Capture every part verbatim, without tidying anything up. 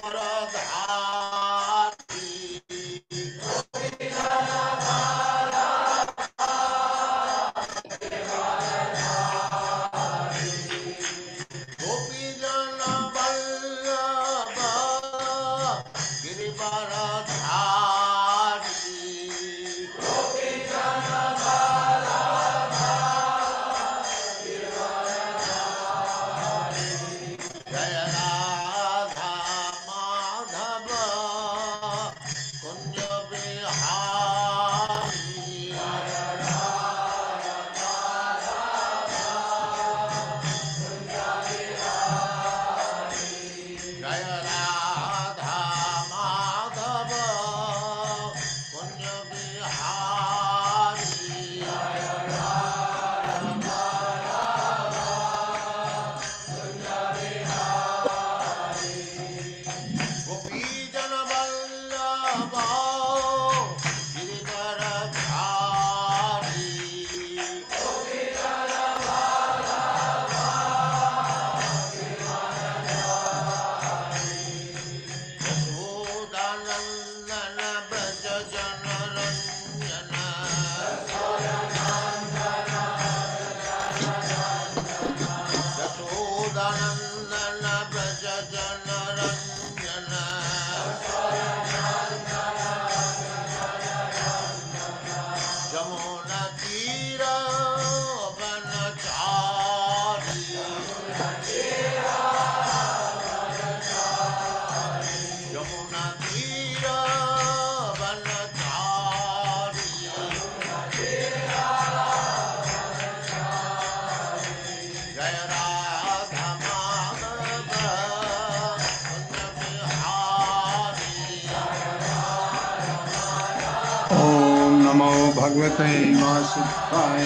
भगवते वासुदेवाय।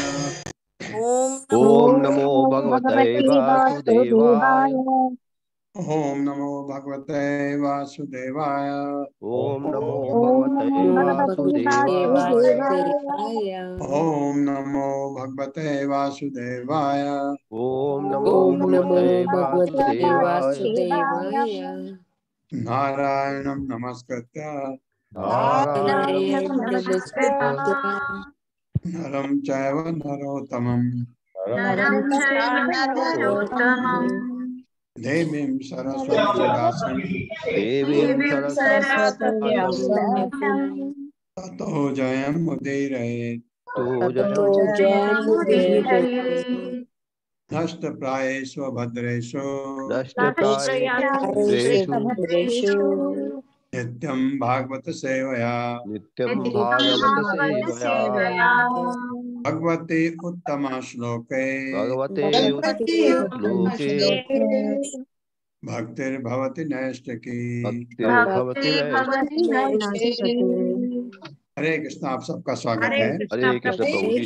ओम नमो भगवते वासुदेवाय। ओम नमो भगवते वासुदेवाय। ओम नमो भगवते वासुदेवाय। ओम नमो भगवते वासुदेवाय। ओम नमो भगवते वासुदेवाय। नारायणं नमस्कृत्य नारायणं नमस्कृत्य नरं चैव नरोत्तमं देवीं सरस्वतीं व्यासं देवीं सरस्वतीं ततो जयमुदीरयेत्। नष्टप्रायेषु भद्रेषु नष्टप्रायेषु नित्यं भागवत सेवया नित्यं भागवत सेवया भगवते उत्तमा श्लोके भगवते श्लोके भक्तिर्भवति नैष्ठिकी। भक्तिर्भवति नैष्ठिकी। हरे कृष्ण। आप सबका स्वागत है। हरे कृष्ण प्रभु जी।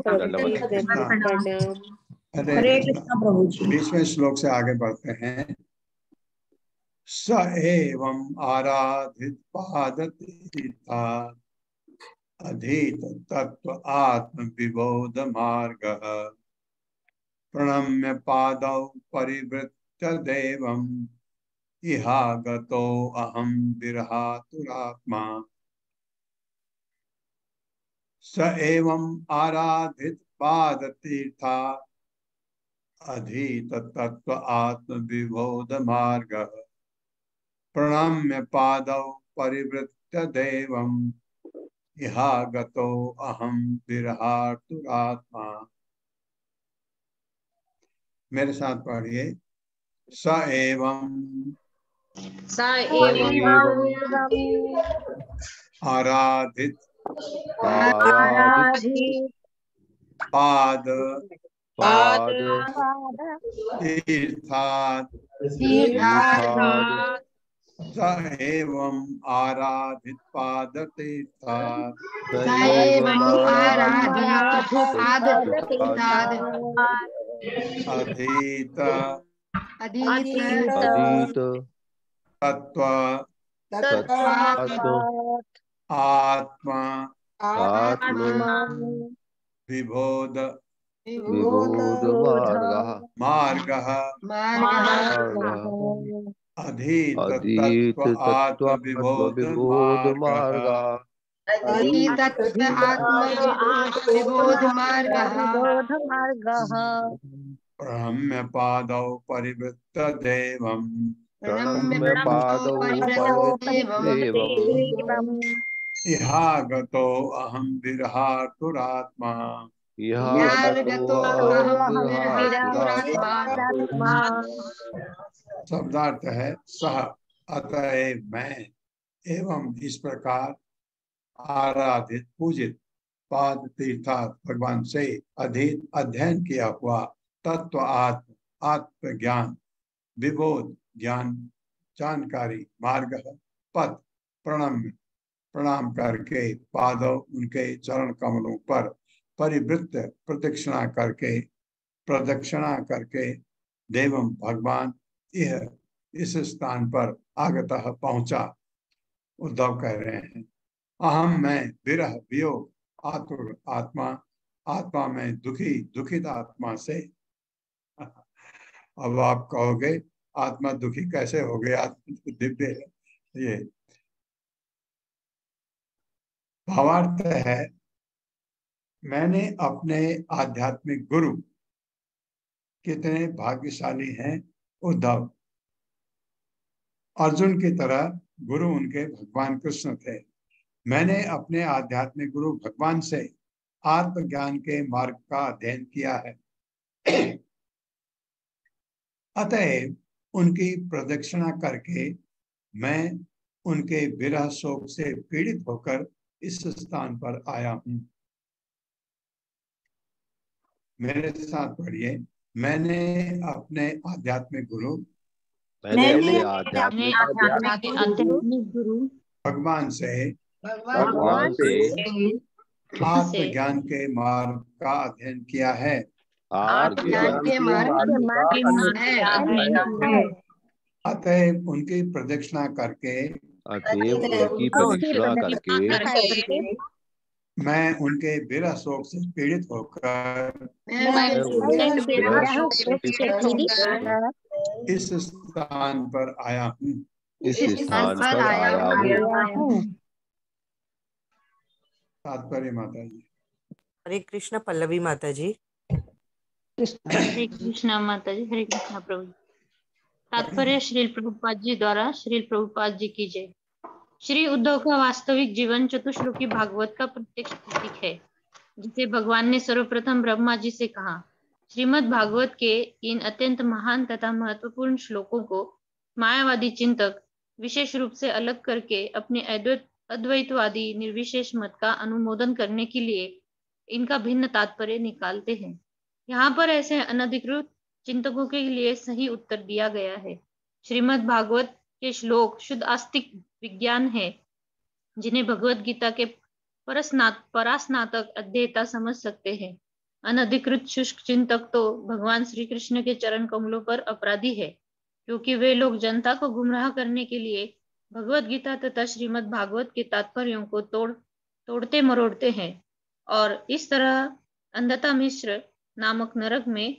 हरे कृष्ण प्रभु जी। बीसवें श्लोक से आगे बढ़ते हैं। स एवं आराधित पादतीता अधीत तत्व आत्म विबोध मार्ग प्रणम्य पादौ परिवृत्य देवम् इहागतो अहं विरहातुरात्मा। स एवं आराधित पादतीर्था अधीत तत्व आत्म विबोध मार्ग प्रणम्य पादौ परिवृत्य देवम् इहागतो अहं विरहातुरात्मा। मेरे साथ पढ़िए। स एवं स एवं आराधित आराधित पाद पाद तीर्थात् तीर्थात् स एवं आराधित पाद तीर्थात् स एवं आराधित पाद तीर्थात् अधीत अधीत तत्व तत्व आत्मा आत्म विबोध विबोध मार्गः मार्गः मार्गः अधीत अधीत तत्व आत्म तत्व विबोध विबोध मार्ग मार्ग अधीतत्व आत्म विबोध मार्गः बोधमार्गः ब्रह्म पादौ परिवृत्त देवम् प्रणम्य प्रणम्य पादौ परिवृत्तदेवम् परिवृत्तदेवम् इहागतो अहं विरहातुरात्मा इहागतो अहं विरहातुरात्मा विरहातुरात्मा शब्दार्थ है सह अतएव मैं एवं इस प्रकार आराधित पूजित पाद तीर्थात भगवान से अधीत अध्ययन किया हुआ तत्व आत्म आत्म ज्ञान विबोध ज्ञान जानकारी मार्ग पथ प्रणम्य प्रणाम करके पादव उनके चरण कमलों पर परिवृत्त प्रदक्षिणा करके प्रदक्षिणा करके देवम भगवान यह इस स्थान पर आगतः पहुंचा। उद्धव कह रहे हैं अहम मैं विरह वियोग आतुर आत्मा आत्मा में दुखी दुखित आत्मा से। अब आप कहोगे आत्मा दुखी कैसे हो गया, आत्मा तो दिव्य है। ये भावार्थ है मैंने अपने आध्यात्मिक गुरु कितने भाग्यशाली हैं उद्धव, अर्जुन की तरह गुरु उनके भगवान कृष्ण थे। मैंने अपने आध्यात्मिक गुरु भगवान से आत्मज्ञान के मार्ग का अध्ययन किया है, अतएव उनकी प्रदक्षिणा करके मैं उनके विरह शोक से पीड़ित होकर इस स्थान पर आया हूं। मेरे साथ पढ़िए, मैंने अपने आध्यात्मिक गुरु मैंने अपने आध्यात्मिक आध्यात्मिक गुरु भगवान से भगवान से आत्मज्ञान के मार्ग का अध्ययन किया है, आत्मज्ञान के मार्ग है। अतएव उनकी प्रदक्षिणा करके अतएव उनकी प्रदक्षिणा करके मैं उनके विरह शोक से पीड़ित होकर इस स्थान पर आया हूँ। इस स्थान पर आया हूँ। तात्पर्य माता जी। हरे कृष्ण पल्लवी माता जी। हरे कृष्णा माता जी। हरे कृष्णा प्रभु। तात्पर्य श्रील प्रभुपाद जी द्वारा श्रील प्रभुपाद जी की जय। श्री उद्धव का वास्तविक जीवन चतुश्लोकी भागवत का प्रत्यक्ष प्रतीक है, जिसे भगवान ने सर्वप्रथम ब्रह्मा जी से कहा। श्रीमद् भागवत के इन अत्यंत महान तथा महत्वपूर्ण श्लोकों को मायावादी चिंतक विशेष रूप से अलग करके अपने अद्वैत अद्वैतवादी निर्विशेष मत का अनुमोदन करने के लिए इनका भिन्न तात्पर्य निकालते हैं। यहाँ पर ऐसे अनधिकृत चिंतकों के लिए सही उत्तर दिया गया है। श्रीमद् भागवत के श्लोक शुद्ध आस्तिक विज्ञान है, जिन्हें भगवत गीता के परस्नात परास्नातक अध्येता समझ सकते हैं। अनधिकृत शुष्क चिंतक तो भगवान श्री कृष्ण के चरण कमलों पर अपराधी है, क्योंकि वे लोग जनता को गुमराह करने के लिए भगवत गीता तथा श्रीमद् भागवत के तात्पर्यों को तोड़ तोड़ते मरोड़ते हैं और इस तरह अंधता मिश्र नामक नरक में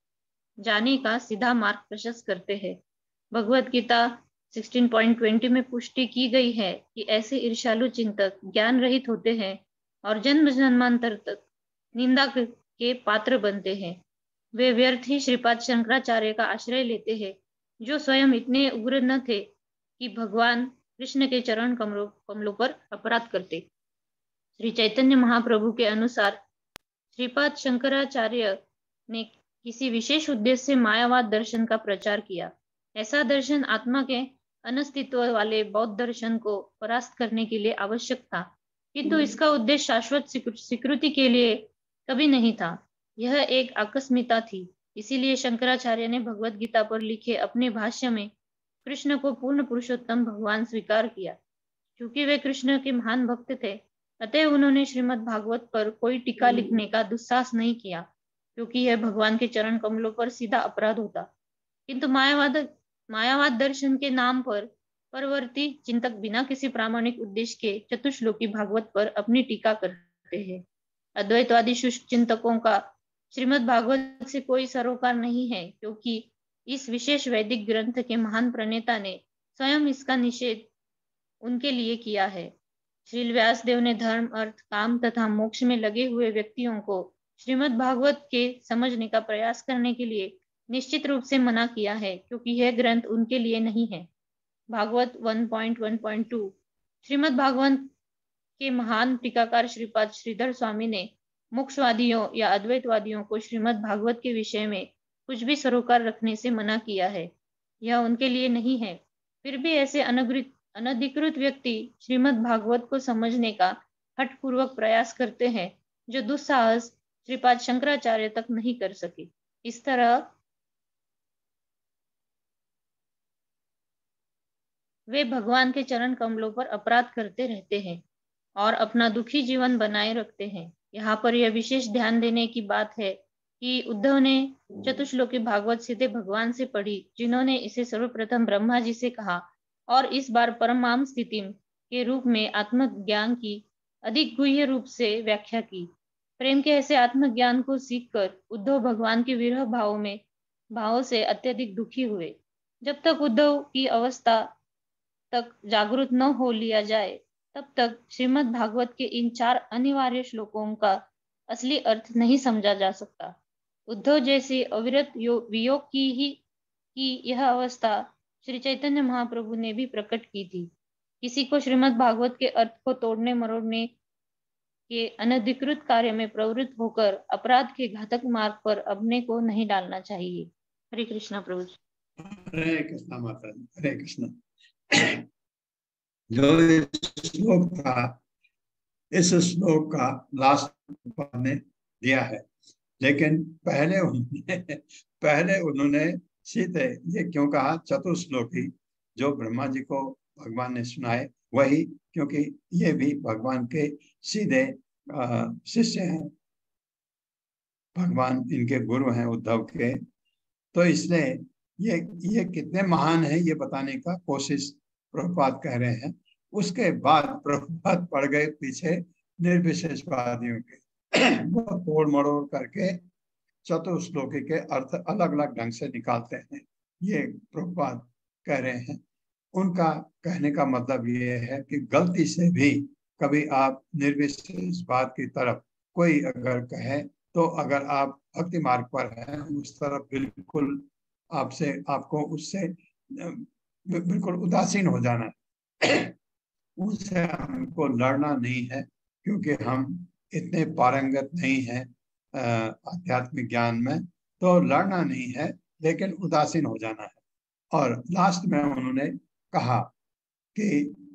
जाने का सीधा मार्ग प्रशस्त करते हैं। भगवत गीता सोलह पॉइंट बीस में पुष्टि की गई है कि ऐसे ईर्ष्यालु चिंतक ज्ञान रहित होते हैं और जन्म जन्मांतर तक निंदा के पात्र बनते हैं। वे व्यर्थ ही श्रीपाद शंकराचार्य का आश्रय लेते हैं, जो स्वयं इतने उग्र न थे कि भगवान कृष्ण के चरण कमलों कमलों पर अपराध करते। श्री चैतन्य महाप्रभु के अनुसार श्रीपाद शंकराचार्य ने किसी विशेष उद्देश्य से मायावाद दर्शन का प्रचार किया। ऐसा दर्शन आत्मा के अनस्तित्व वाले बौद्ध दर्शन को परास्त करने के लिए आवश्यक था, किंतु इसका उद्देश्य शाश्वत स्वीकृति के लिए कभी नहीं था। यह एक आकस्मिकता थी। इसीलिए शंकराचार्य ने भगवत गीता पर लिखे अपने भाष्य में कृष्ण को पूर्ण पुरुषोत्तम भगवान स्वीकार किया। क्योंकि वे कृष्ण के महान भक्त थे, अतः उन्होंने श्रीमद् भागवत पर कोई टीका लिखने का दुस्साहस नहीं किया, क्योंकि यह भगवान के चरण कमलों पर सीधा अपराध होता। किंतु मायावाद मायावाद दर्शन के नाम पर परवर्ती चिंतक बिना किसी प्रामाणिक उद्देश्य के चतुश्लोकी भागवत पर अपनी टीका करते हैं। अद्वैतवादी शुष्क चिंतकों का श्रीमद् भागवत से कोई सरोकार नहीं है, क्योंकि इस विशेष वैदिक ग्रंथ के महान प्रणेता ने स्वयं इसका निषेध उनके लिए किया है। श्रील व्यासदेव ने धर्म, अर्थ, काम तथा मोक्ष में लगे हुए व्यक्तियों को श्रीमद् भागवत के समझने का प्रयास करने के लिए निश्चित रूप से मना किया है, क्योंकि यह ग्रंथ उनके लिए नहीं है। Bhagavata one point one point two. Shrimad Bhagavata के महान टीकाकार श्रीपाद श्रीधर स्वामी ने मोक्षवादियों या अद्वैतवादियों को श्रीमद् भागवत के विषय में कुछ भी सरोकार रखने से मना किया है। यह उनके लिए नहीं है। फिर भी ऐसे अनधिकृत अनधिकृत व्यक्ति श्रीमद् भागवत को समझने का हठपूर्वक प्रयास करते हैं, जो दुस्साहस श्रीपाद शंकराचार्य तक नहीं कर सके। इस तरह वे भगवान के चरण कमलों पर अपराध करते रहते हैं और अपना दुखी जीवन बनाए रखते हैं। यहाँ पर यह विशेष ध्यान देने की बात है कि उद्धव ने चतुश्लोकी भागवत सीधे भगवान से पढ़ी, जिन्होंने इसे सर्वप्रथम ब्रह्मा जी से कहा और इस बार परमाम स्थिति के रूप में आत्मज्ञान की अधिक गुह्य रूप से व्याख्या की। प्रेम के ऐसे आत्मज्ञान को सीखकर उद्धव भगवान के विरह भाव में भाव से अत्यधिक दुखी हुए। जब तक उद्धव की अवस्था तक जागृत न हो लिया जाए, तब तक श्रीमद् भागवत के इन चार अनिवार्य श्लोकों का असली अर्थ नहीं समझा जा सकता। उद्धव जैसे अविरत वियोग की ही की यह अवस्था श्री चैतन्य महाप्रभु ने भी प्रकट की थी। किसी को श्रीमद् भागवत के अर्थ को तोड़ने मरोड़ने के अनधिकृत कार्य में प्रवृत्त होकर अपराध के घातक मार्ग पर अपने को नहीं डालना चाहिए। हरे कृष्णा प्रभु। हरे कृष्णा माता, हरे कृष्णा। जो श्लोक था, इस श्लोक का लास्ट ने दिया है, लेकिन पहले उन्होंने पहले उन्होंने सीधे ये क्यों कहा चतुश्लोकी, जो ब्रह्मा जी को भगवान ने सुनाए वही, क्योंकि ये भी भगवान के सीधे शिष्य हैं, भगवान इनके गुरु हैं उद्धव के। तो इसलिए ये ये कितने महान है ये बताने का कोशिश प्रभुपाद कर रहे हैं। उसके बाद प्रभुपाद पड़ गए पीछे निर्विशेषवादियों के, वो तोड़ मरोड़ करके चतुश्लोकी के अर्थ अलग अलग ढंग से निकालते हैं, ये प्रभुपाद कह रहे हैं। उनका कहने का मतलब ये है कि गलती से भी कभी आप निर्विशेषवाद की तरफ कोई अगर कहे, तो अगर आप भक्ति मार्ग पर हैं, उस तरफ बिल्कुल आपसे आपको उससे बिल्कुल उदासीन हो जाना है। उससे हमको लड़ना नहीं है, क्योंकि हम इतने पारंगत नहीं हैं आध्यात्मिक ज्ञान में, तो लड़ना नहीं है, लेकिन उदासीन हो जाना है। और लास्ट में उन्होंने कहा कि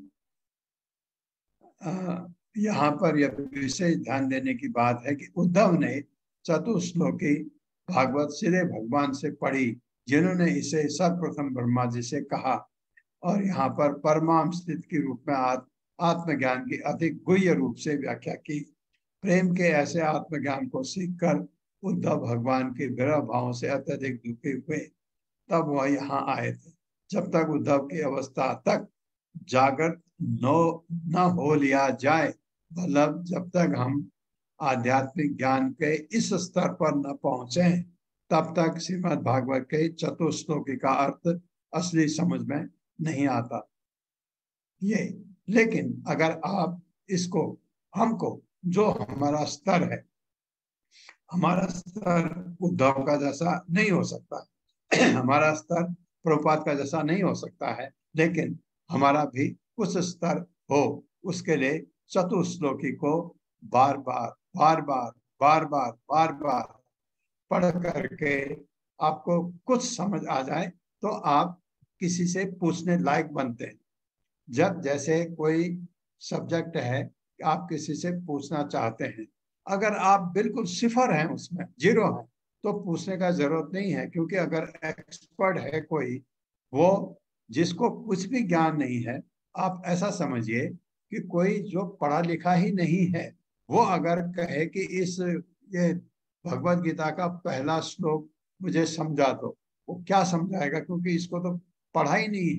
यहाँ पर यह विशेष ध्यान देने की बात है कि उद्धव ने चतुश्लोकी भागवत सीधे भगवान से पढ़ी, जिन्होंने इसे सर्वप्रथम ब्रह्मा जी से कहा, और यहाँ पर परमाम स्थित के रूप में आत्मज्ञान की अधिक गुह्य रूप से व्याख्या की। प्रेम के ऐसे आत्मज्ञान को सीखकर उद्धव भगवान के विरह भाव से अत्यधिक दुखी हुए, तब वह यहाँ आए थे। जब तक उद्धव की अवस्था तक जागृत न न हो लिया जाए, मतलब जब तक हम आध्यात्मिक ज्ञान के इस स्तर पर न पहुंचे, तब तक श्रीमद् भागवत के चतुश्लोकी का अर्थ असली समझ में नहीं आता ये। लेकिन अगर आप इसको, हमको जो हमारा स्तर है, हमारा स्तर उद्धव का जैसा नहीं हो सकता, हमारा स्तर प्रभुपाद का जैसा नहीं हो सकता है, लेकिन हमारा भी उस स्तर हो, उसके लिए चतुश्लोकी को बार बार बार बार बार बार बार बार पढ़ करके आपको कुछ समझ आ जाए, तो आप किसी से पूछने लायक बनते हैं। जब जैसे कोई सब्जेक्ट है, आप किसी से पूछना चाहते हैं, अगर आप बिल्कुल सिफर हैं, उसमें जीरो हैं, तो पूछने का जरूरत नहीं है, क्योंकि अगर एक्सपर्ट है कोई, वो जिसको कुछ भी ज्ञान नहीं है, आप ऐसा समझिए कि कोई जो पढ़ा लिखा ही नहीं है, वो अगर कहे कि इस ये भगवत गीता का पहला श्लोक मुझे समझा दो, वो क्या समझाएगा, क्योंकि इसको तो पढ़ा ही नहीं।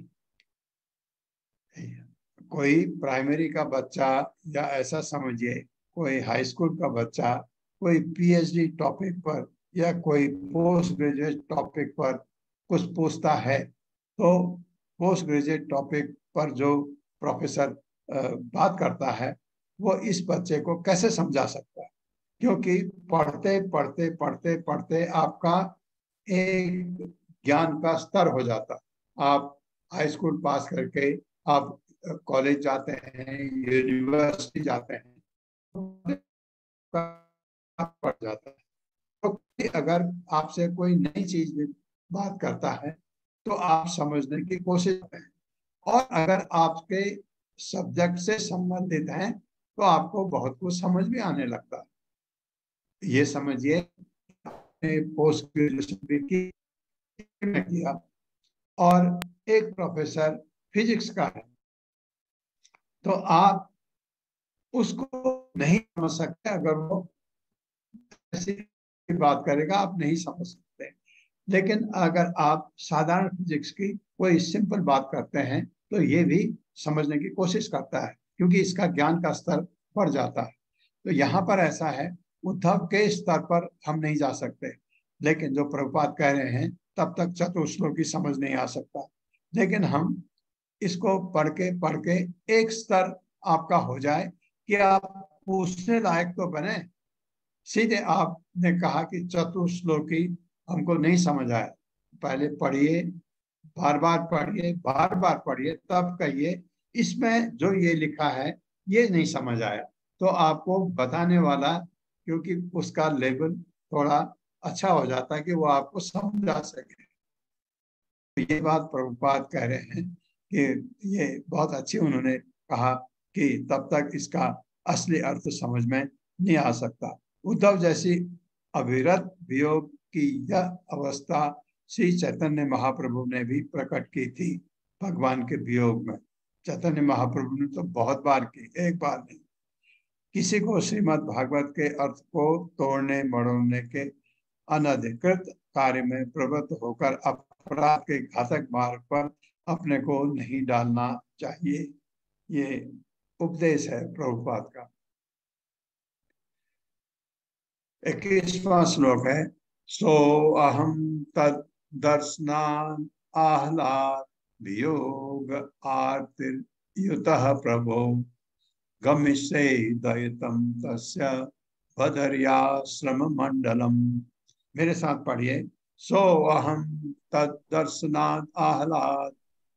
कोई प्राइमरी का बच्चा, या ऐसा समझिए कोई हाई स्कूल का बच्चा, कोई पीएचडी टॉपिक पर या कोई पोस्ट ग्रेजुएट टॉपिक पर कुछ पूछता है तो पोस्ट ग्रेजुएट टॉपिक पर जो प्रोफेसर बात करता है वो इस बच्चे को कैसे समझा सकता है, क्योंकि पढ़ते पढ़ते पढ़ते पढ़ते आपका एक ज्ञान का स्तर हो जाता है। आप हाई स्कूल पास करके आप कॉलेज जाते हैं, यूनिवर्सिटी जाते हैं, पड़ जाता है। तो अगर आपसे कोई नई चीज बात करता है तो आप समझने की कोशिश करते हैं, और अगर आपके सब्जेक्ट से संबंधित हैं तो आपको बहुत कुछ समझ भी आने लगता है। ये समझिए पोस्ट ग्रेजुएशन की किया और एक प्रोफेसर फिजिक्स का है तो आप उसको नहीं समझ सकते, अगर वो ऐसी बात करेगा आप नहीं समझ सकते। लेकिन अगर आप साधारण फिजिक्स की कोई सिंपल बात करते हैं तो ये भी समझने की कोशिश करता है, क्योंकि इसका ज्ञान का स्तर बढ़ जाता है। तो यहाँ पर ऐसा है, उद्धव के स्तर पर हम नहीं जा सकते, लेकिन जो प्रभुपाद कह रहे हैं तब तक चतुश्लोकी समझ नहीं आ सकता। लेकिन हम इसको पढ़ के पढ़ के एक स्तर आपका हो जाए कि आप पूछने लायक तो बने। सीधे आपने कहा कि चतुश्लोकी हमको नहीं समझ आया, पहले पढ़िए, बार बार पढ़िए, बार बार पढ़िए, तब कहिए इसमें जो ये लिखा है ये नहीं समझ आया, तो आपको बताने वाला, क्योंकि उसका लेवल थोड़ा अच्छा हो जाता है कि वो आपको समझा सके। तो ये बात प्रभुपाद कह रहे हैं कि ये बहुत अच्छी उन्होंने कहा कि तब तक इसका असली अर्थ समझ में नहीं आ सकता। उद्धव जैसी अविरत वियोग की यह अवस्था श्री चैतन्य महाप्रभु ने भी प्रकट की थी भगवान के वियोग में। चैतन्य महाप्रभु ने तो बहुत बार की, एक बार नहीं। किसी को श्रीमद् भागवत के अर्थ को तोड़ने मरोड़ने के अनधिकृत कार्य में प्रवृत्त होकर अपराध के घातक मार्ग पर अपने को नहीं डालना चाहिए। ये उपदेश है प्रभुपाद का। इक्कीसवां श्लोक है, सो अहम तद दर्शनान आह्लाद वियोग आर्तिर्युतः प्रभो गमिष्ये दयितं तस्य भदर्याश्रम मंडलम। मेरे साथ पढ़िए, सो अहम तद दर्शनान आह्लाद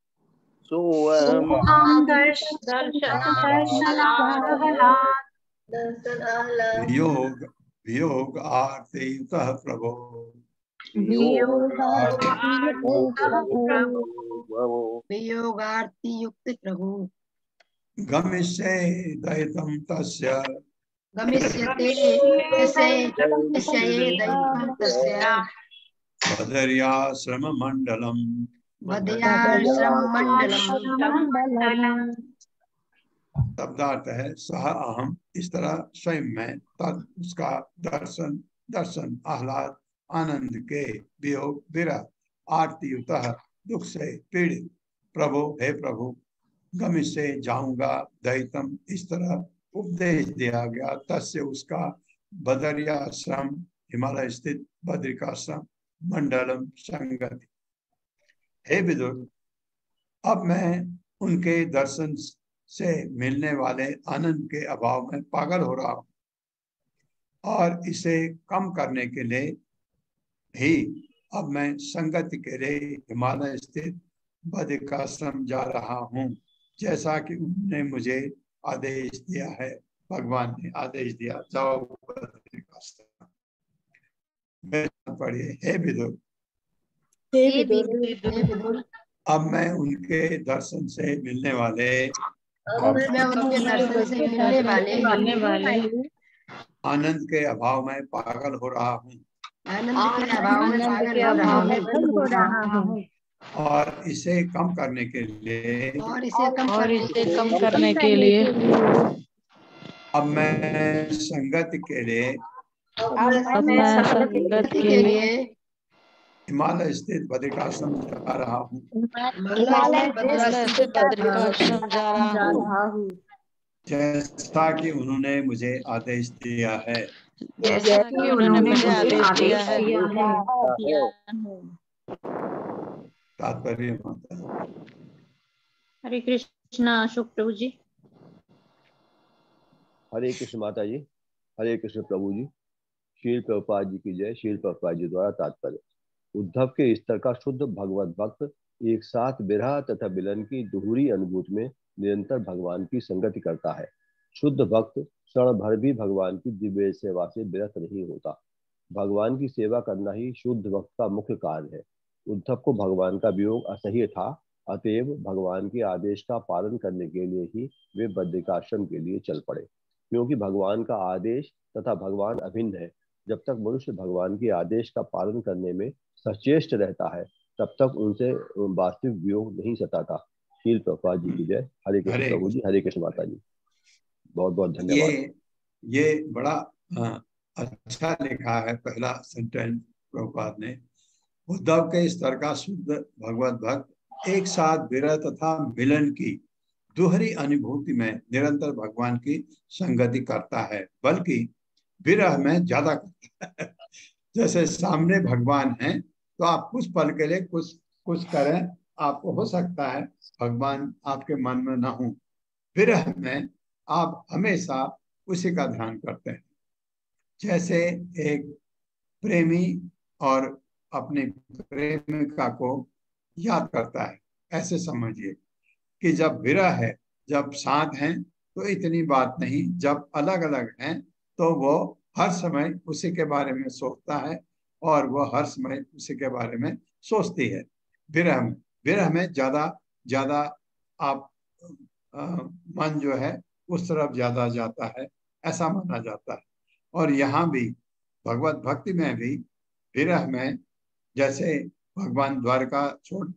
वियोग वियोग आर्तियुतः प्रभो वियोगार्ति युक्त प्रभु गमिष्ये दयितं तस्य गमिष्यते गमिष्ये दयितं तस्य भदर्याश्रम मंडलम भदर्याश्रम मंडलम। शब्दार्थ है सह अहम, इस तरह स्वयं में, तद उसका दर्शन दर्शन आह्लाद आनंद के, वियोग विरह, आर्तियुतः दुख से पीड़ित, प्रभु हे प्रभु, गमिष्ये जाऊंगा, दैतम इस तरह उपदेश दिया गया, तस्य उसका, बदरियाश्रम हिमालय स्थित बद्रिकाश्रम, मंडलम संगति। हे विदुर, अब मैं उनके दर्शन से मिलने वाले आनंद के अभाव में पागल हो रहा हूँ, और इसे कम करने के लिए ही अब मैं संगति के लिए हिमालय स्थित बद्रिकाश्रम जा रहा हूँ, जैसा कि उन्होंने मुझे आदेश दिया है। भगवान ने आदेश दिया, जाओ बद्रिकाश्रम। पढ़िए, हे विदुर, अब मैं उनके दर्शन से मिलने वाले अब मैं उनके दर्शन से मिलने वाले मिलने वाले आनंद के अभाव में पागल हो रहा हूँ, आनंद के अभाव में पागल हो रहा हूँ, और इसे कम करने के लिए और इसे कम और इसे कम करने के लिए अब मैं संगति के लिए अब मैं संगत के लिए हिमालय स्थित बद्रिकाश्रम जा रहा हूँ। हिमालय स्थित बद्रिकाश्रम जा रहा हूँ, जैसा कि उन्होंने मुझे आदेश दिया है। जैसा कि उन्होंने मुझे आदेश दिया है। तात्पर्य माता। हरे कृष्णा अशोक प्रभु जी। हरे कृष्ण माता जी। हरे कृष्ण प्रभु जी। श्रील प्रभुपाद जी की जय। श्रील प्रभुपाद जी द्वारा तात्पर्य। उद्धव के स्तर का शुद्ध भगवत भक्त एक साथ विरह तथा मिलन की दोहरी अनुभूति में निरंतर भगवान की संगति करता है। शुद्ध भक्त क्षण भर भी भगवान की दिव्य सेवा से विरत नहीं होता। भगवान की सेवा करना ही शुद्ध भक्त का मुख्य कार्य है। उद्धव को भगवान का वियोग असह्य था, अतएव भगवान के आदेश का पालन करने के लिए ही वे बद्रिकाश्रम के लिए चल पड़े। क्योंकि भगवान का आदेश तथा भगवान अभिन्न है। जब तक मनुष्य भगवान के आदेश का पालन करने में सचेष्ट रहता है, तब तक उनसे वास्तविक वियोग नहीं सताता। शील प्रभुपाद जी की जय। हरे कृष्ण प्रभु जी। हरे कृष्ण माता जी। बहुत बहुत धन्यवाद। ये ये बड़ा आ, अच्छा लिखा है पहला सेंटेंस प्रभुपाद ने। उद्धव के स्तर का शुद्ध भगवत भक्त एक साथ विरह तथा मिलन की दोहरी अनुभूति में निरंतर भगवान की संगति करता है, बल्कि विरह में ज्यादा करता है। जैसे सामने भगवान हैं तो आप कुछ पल के लिए कुछ कुछ करें, आपको हो सकता है भगवान आपके मन में ना हो। विरह में आप हमेशा उसी का ध्यान करते हैं। जैसे एक प्रेमी और अपनी प्रेमिका को याद करता है, ऐसे समझिए कि जब विरह है, जब साथ हैं तो इतनी बात नहीं, जब अलग अलग हैं तो वो हर समय उसी के बारे में सोचता है और वो हर समय उसी के बारे में सोचती है। विरह में विरह में ज्यादा ज्यादा आप आ, मन जो है उस तरफ ज्यादा जाता है, ऐसा माना जाता है। और यहाँ भी भगवत भक्ति में भी विरह में, जैसे भगवान द्वारका छोड़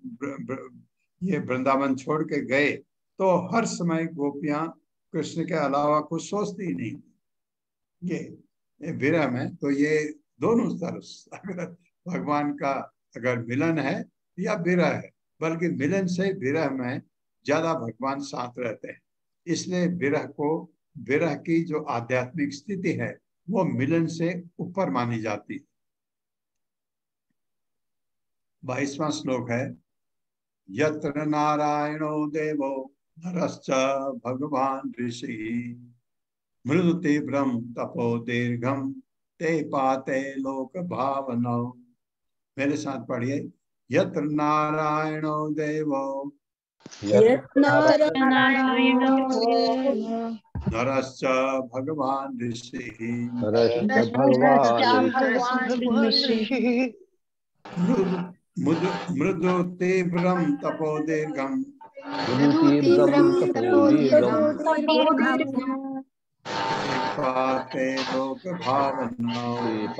ये वृंदावन छोड़ के गए तो हर समय गोपियां कृष्ण के अलावा कुछ सोचती ही नहीं। ये, ये विरह में तो ये दोनों तरफ, अगर भगवान का अगर मिलन है या विरह है, बल्कि मिलन से विरह में ज्यादा भगवान साथ रहते हैं। इसलिए विरह को, विरह की जो आध्यात्मिक स्थिति है वो मिलन से ऊपर मानी जाती है। बाईसवां श्लोक है, यत्र नारायणो देवो नरश्च भगवान ऋषि मृदु तीव्रम तपो दीर्घम ते पाते लोक भावनौ। मेरे साथ पढ़िए, यत्र नारायणो देवो नरश्च भगवान ऋषि मृदु तीव्रम तपो दीर्घम पाते लोक भावनौ।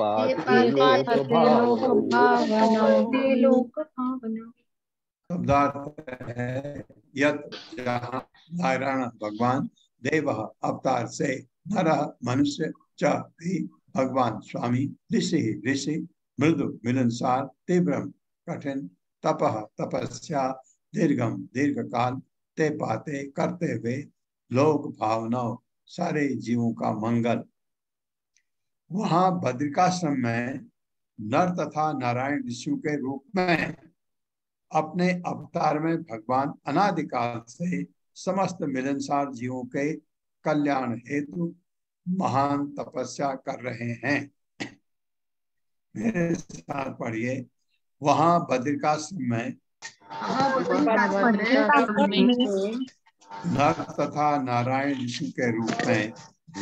शब्दार्थ है, यत जहाँ नारायण भगवान, देव अवतार से, नर मनुष्य, च भी भगवान स्वामी, ऋषि ऋषि, मृदु मिलनसार, तीव्रम कठिन, तपह तपस्या, दीर्घम दीर्घ काल, ते पाते करते हुए, लोक भावनाओं सारे जीवों का मंगल। वहां बद्रिकाश्रम में नर तथा नारायण ऋषियों के रूप में अपने अवतार में भगवान अनादिकाल से समस्त मिलनसार जीवों के कल्याण हेतु महान तपस्या कर रहे हैं। मेरे साथ पढ़िए, वहां बद्रिकाश्रम में नर तथा नारायण ऋषि के रूप में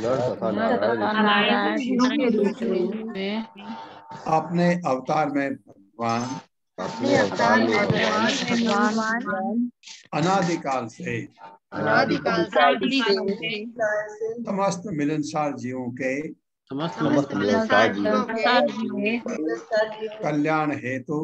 अपने अवतार में भगवान अनादिकाल से समस्त मिलनसार जीवों के कल्याण हेतु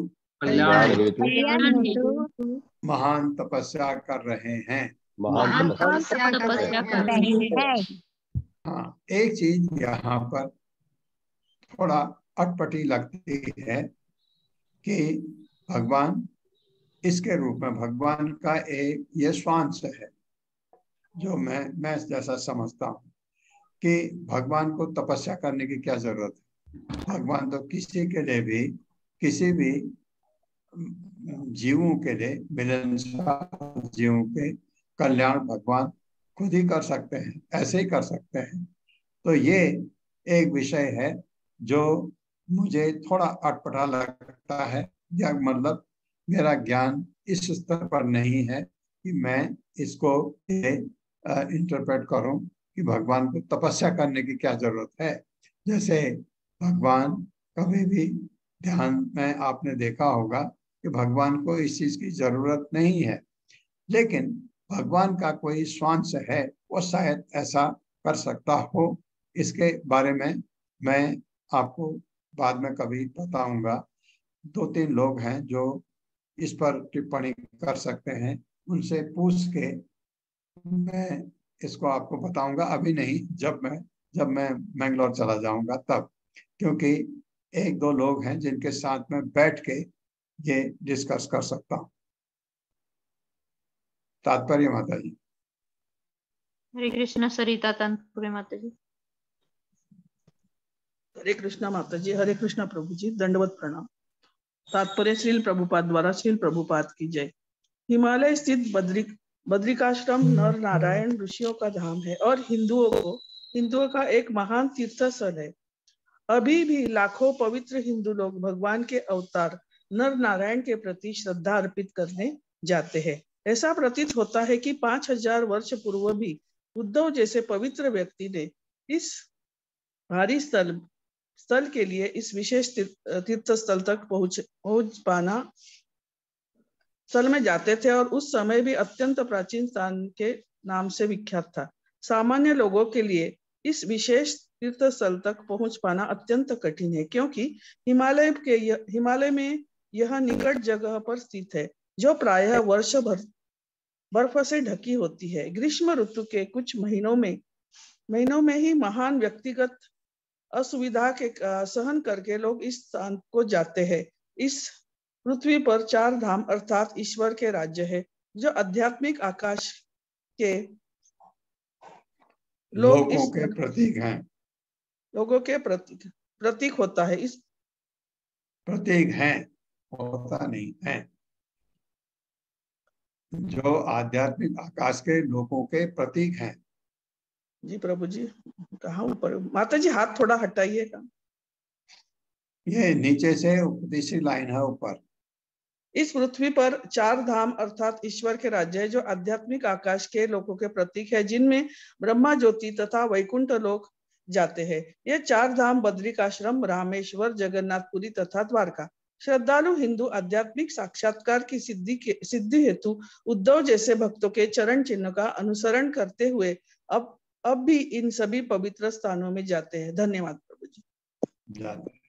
महान तपस्या कर रहे हैं। महान तपस्या कर रहे हैं। हाँ, एक चीज यहाँ पर थोड़ा अटपटी लगती है कि भगवान इसके रूप में, भगवान का एक ये स्वांश है जो मैं मैं जैसा समझता हूँ कि भगवान को तपस्या करने की क्या जरूरत है। भगवान तो किसी के लिए भी, किसी भी जीवों के लिए, मिलनसार जीवों के कल्याण भगवान खुद ही कर सकते हैं, ऐसे ही कर सकते हैं। तो ये एक विषय है जो मुझे थोड़ा अटपटा लगता है, या मतलब मेरा ज्ञान इस स्तर पर नहीं है कि मैं इसको इंटरप्रेट करूं कि भगवान को तपस्या करने की क्या जरूरत है। जैसे भगवान कभी भी ध्यान में आपने देखा होगा कि भगवान को इस चीज की जरूरत नहीं है, लेकिन भगवान का कोई स्वांश है, वो शायद ऐसा कर सकता हो। इसके बारे में मैं आपको बाद में कभी बताऊंगा। दो तीन लोग हैं जो इस पर टिप्पणी कर सकते हैं, उनसे पूछ के मैं इसको आपको बताऊंगा। अभी नहीं, जब मैं जब मैं मैंगलोर चला जाऊंगा तब, क्योंकि एक दो लोग हैं जिनके साथ में बैठ के ये डिस्कस कर सकता हूँ। तात्पर्य माता जी। हरे कृष्णा सरिता तंतपुरे माता जी। हरे कृष्णा माता जी, हरे कृष्णा प्रभु जी, दंडवत प्रणाम। तात्पर्य श्रील प्रभुपाद द्वारा श्रील प्रभुपाद की जय। हिमालय स्थित बद्री बद्रिकाश्रम नर नारायण ऋषियों का धाम है और हिंदुओं को हिंदुओं का एक महान तीर्थ स्थल है। अभी भी लाखों पवित्र हिंदू लोग भगवान के अवतार नर नारायण के प्रति श्रद्धा अर्पित करने जाते हैं। ऐसा प्रतीत होता है कि पांच हजार वर्ष पूर्व भी उद्धव जैसे पवित्र व्यक्ति ने इस भारी स्थल स्थल के लिए इस विशेष तीर्थ स्थल तक पहुंच पहुंच पाना स्थल में जाते थे और उस समय भी अत्यंत प्राचीन स्थान के नाम से विख्यात था। सामान्य लोगों के लिए इस विशेष तीर्थ स्थल तक पहुंच पाना अत्यंत कठिन है, क्योंकि हिमालय के हिमालय में यह निकट जगह पर स्थित है जो प्रायः वर्ष भर बर्फ से ढकी होती है। ग्रीष्म ऋतु के कुछ महीनों में महीनों में ही महान व्यक्तिगत असुविधा के सहन करके लोग इस स्थान को जाते हैं। इस पृथ्वी पर चार धाम अर्थात ईश्वर के राज्य है, जो आध्यात्मिक आकाश के लोग लोगों इस के प्रतीक हैं। लोगों के प्रतीक प्रतीक होता है। इस प्रतीक हैं, होता नहीं है। जो आध्यात्मिक आकाश के लोगों के प्रतीक हैं। जी प्रभु जी, कहाँ ऊपर माता जी हाथ थोड़ा हटाइएगा। ये नीचे से तीसरी लाइन है ऊपर। इस पृथ्वी पर चार धाम अर्थात ईश्वर के राज्य है, जो आध्यात्मिक आकाश के लोगों के प्रतीक है, जिनमें ब्रह्मा ज्योति तथा वैकुंठ लोग जाते हैं। ये चार धाम बद्रिकाश्रम, रामेश्वर, जगन्नाथपुरी तथा द्वारका। श्रद्धालु हिंदू आध्यात्मिक साक्षात्कार की सिद्धि के सिद्धि हेतु उद्धव जैसे भक्तों के चरण चिन्ह का अनुसरण करते हुए अब अब भी इन सभी पवित्र स्थानों में जाते हैं। धन्यवाद प्रभु जी।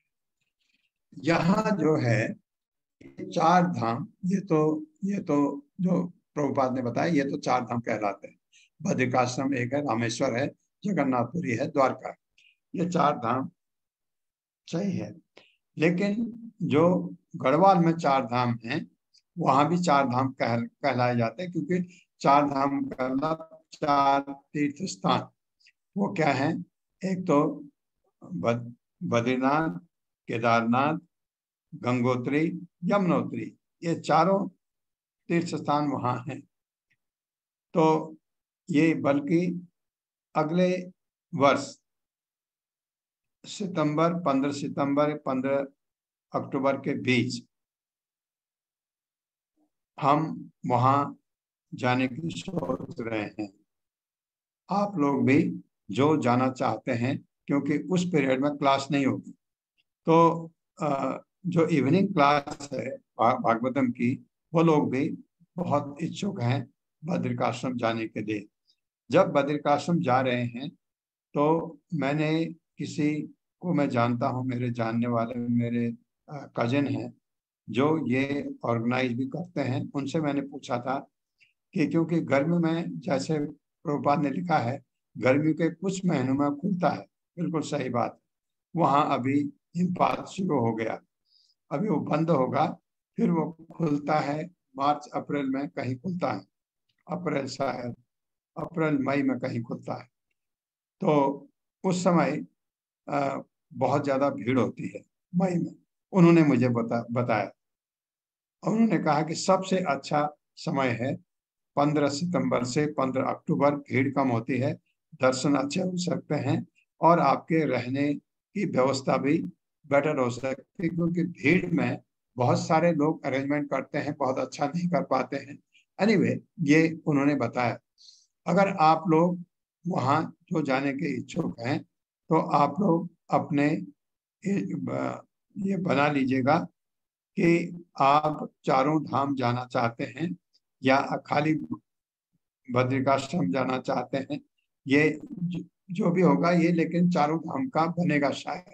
यहाँ जो है चार धाम, ये तो ये तो जो प्रभुपाद ने बताया, ये तो चार धाम कहलाते हैं। बद्रिकाश्रम एक है, रामेश्वर है, जगन्नाथपुरी है, द्वारका। ये चार धाम सही है, लेकिन जो गढ़वाल में चार धाम हैं वहां भी चार धाम कह कहलाए जाते हैं, क्योंकि चार धाम कहला चार तीर्थ स्थान। वो क्या है? एक तो बद, बद्रीनाथ, केदारनाथ, गंगोत्री, यमुनोत्री, ये चारों तीर्थ स्थान वहां हैं। तो ये बल्कि अगले वर्ष सितंबर पंद्रह सितंबर पंद्रह अक्टूबर के बीच हम वहां जाने की सोच रहे हैं। आप लोग भी जो जाना चाहते हैं, क्योंकि उस पीरियड में क्लास नहीं होगी, तो जो इवनिंग क्लास है भागवतम की, वो लोग भी बहुत इच्छुक हैं बद्रिकाश्रम जाने के लिए। जब बद्रिकाश्रम जा रहे हैं तो मैंने किसी को मैं जानता हूँ, मेरे जानने वाले मेरे कजिन हैं जो ये ऑर्गेनाइज भी करते हैं। उनसे मैंने पूछा था कि क्योंकि गर्मी में, जैसे प्रभुपाद ने लिखा है, गर्मी के कुछ महीनों में खुलता है, बिल्कुल सही बात। वहाँ अभी हिमपात शुरू हो गया, अभी वो बंद होगा, फिर वो खुलता है मार्च अप्रैल में कहीं खुलता है, अप्रैल शायद अप्रैल मई में कहीं खुलता है। तो उस समय आ, बहुत ज्यादा भीड़ होती है मई में, उन्होंने मुझे बता बताया। उन्होंने कहा कि सबसे अच्छा समय है पंद्रह सितंबर से पंद्रह अक्टूबर, भीड़ कम होती है, दर्शन अच्छे हो सकते हैं और आपके रहने की व्यवस्था भी बेटर हो सकती है, क्योंकि भीड़ में बहुत सारे लोग अरेंजमेंट करते हैं, बहुत अच्छा नहीं कर पाते हैं। एनीवे anyway, ये उन्होंने बताया। अगर आप लोग वहाँ जो जाने के इच्छुक हैं तो आप लोग अपने ये बना लीजिएगा कि आप चारों धाम जाना चाहते हैं या खाली बद्रिकाश्रम जाना चाहते हैं। ये जो भी होगा ये, लेकिन चारों धाम का बनेगा शायद।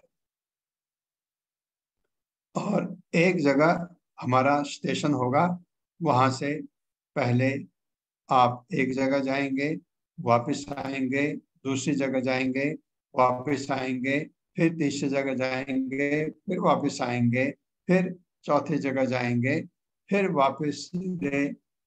और एक जगह हमारा स्टेशन होगा, वहां से पहले आप एक जगह जाएंगे, वापस आएंगे, दूसरी जगह जाएंगे, वापस आएंगे, फिर तीसरी जगह जाएंगे, फिर वापस आएंगे, फिर चौथी जगह जाएंगे, फिर वापस सीधे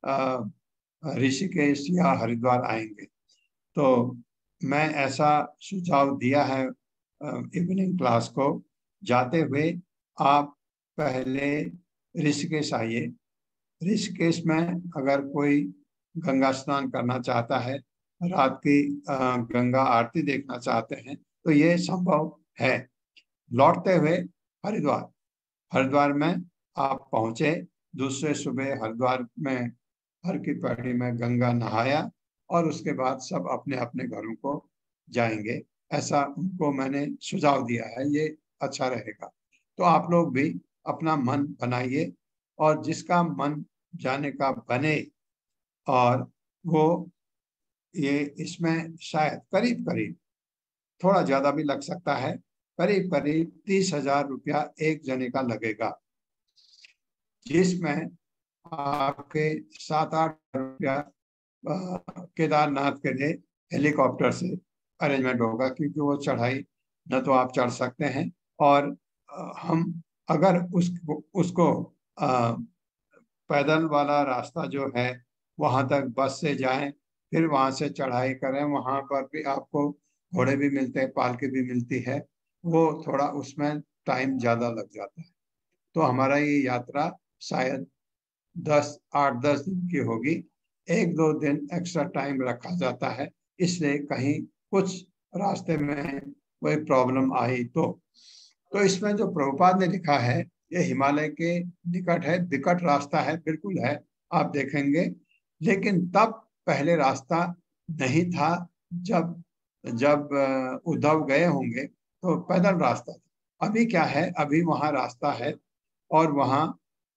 ऋषिकेश या हरिद्वार आएंगे। तो मैं ऐसा सुझाव दिया है इवनिंग क्लास को, जाते हुए आप पहले ऋषिकेश आइए। ऋषिकेश में अगर कोई गंगा स्नान करना चाहता है, रात की गंगा आरती देखना चाहते हैं तो ये संभव है। लौटते हुए हरिद्वार हरिद्वार में आप पहुंचे, दूसरे सुबह हरिद्वार में हर की पैड़ी में गंगा नहाया और उसके बाद सब अपने अपने घरों को जाएंगे। ऐसा उनको मैंने सुझाव दिया है, ये अच्छा रहेगा। तो आप लोग भी अपना मन बनाइए और जिसका मन जाने का बने, और वो ये इसमें शायद करीब करीब थोड़ा ज्यादा भी लग सकता है, करीब करीब तीस हजार रुपया एक जने का लगेगा, जिसमें आपके सात आठ रुपया केदारनाथ के लिए हेलीकॉप्टर से अरेंजमेंट होगा, क्योंकि वो चढ़ाई न तो आप चढ़ सकते हैं और हम अगर उस उसको आ, पैदल वाला रास्ता जो है वहां तक बस से जाएं, फिर वहां से चढ़ाई करें, वहां पर भी आपको घोड़े भी मिलते हैं, पालकी भी मिलती है, वो थोड़ा उसमें टाइम ज्यादा लग जाता है। तो हमारा ये यात्रा शायद दस आठ दस दिन की होगी। एक दो दिन एक्स्ट्रा टाइम रखा जाता है, इसलिए कहीं कुछ रास्ते में कोई प्रॉब्लम आई तो तो इसमें जो प्रभुपाद ने लिखा है ये हिमालय के निकट है, विकट रास्ता है, बिल्कुल है, आप देखेंगे। लेकिन तब पहले रास्ता नहीं था, जब जब उद्धव गए होंगे तो पैदल रास्ता था। अभी क्या है, अभी वहाँ रास्ता है और वहाँ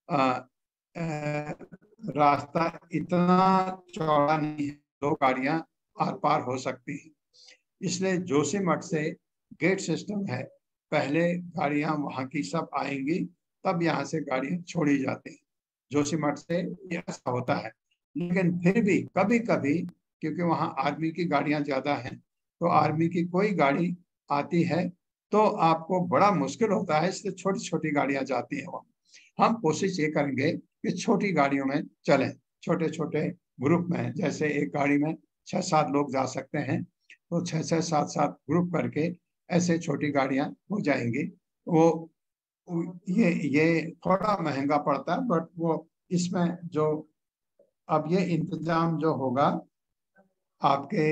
रास्ता इतना चौड़ा नहीं है, दो गाड़ियां आर पार हो सकती हैं। इसलिए जोशीमठ से गेट सिस्टम है, पहले गाड़ियां वहां की सब आएंगी, तब यहाँ से गाड़ियां छोड़ी जाती हैं। जोशीमठ से ये ऐसा होता है। लेकिन फिर भी कभी कभी, क्योंकि वहाँ आर्मी की गाड़ियां ज्यादा हैं, तो आर्मी की कोई गाड़ी आती है तो आपको बड़ा मुश्किल होता है, इसलिए छोटी छोटी गाड़ियां जाती हैं वहाँ। हम कोशिश ये करेंगे कि छोटी गाड़ियों में चलें, छोटे छोटे ग्रुप में, जैसे एक गाड़ी में छह सात लोग जा सकते हैं, तो छह छह सात सात ग्रुप करके ऐसे छोटी गाड़ियां हो जाएंगी। वो ये ये थोड़ा महंगा पड़ता है, बट वो इसमें जो अब ये इंतजाम जो होगा आपके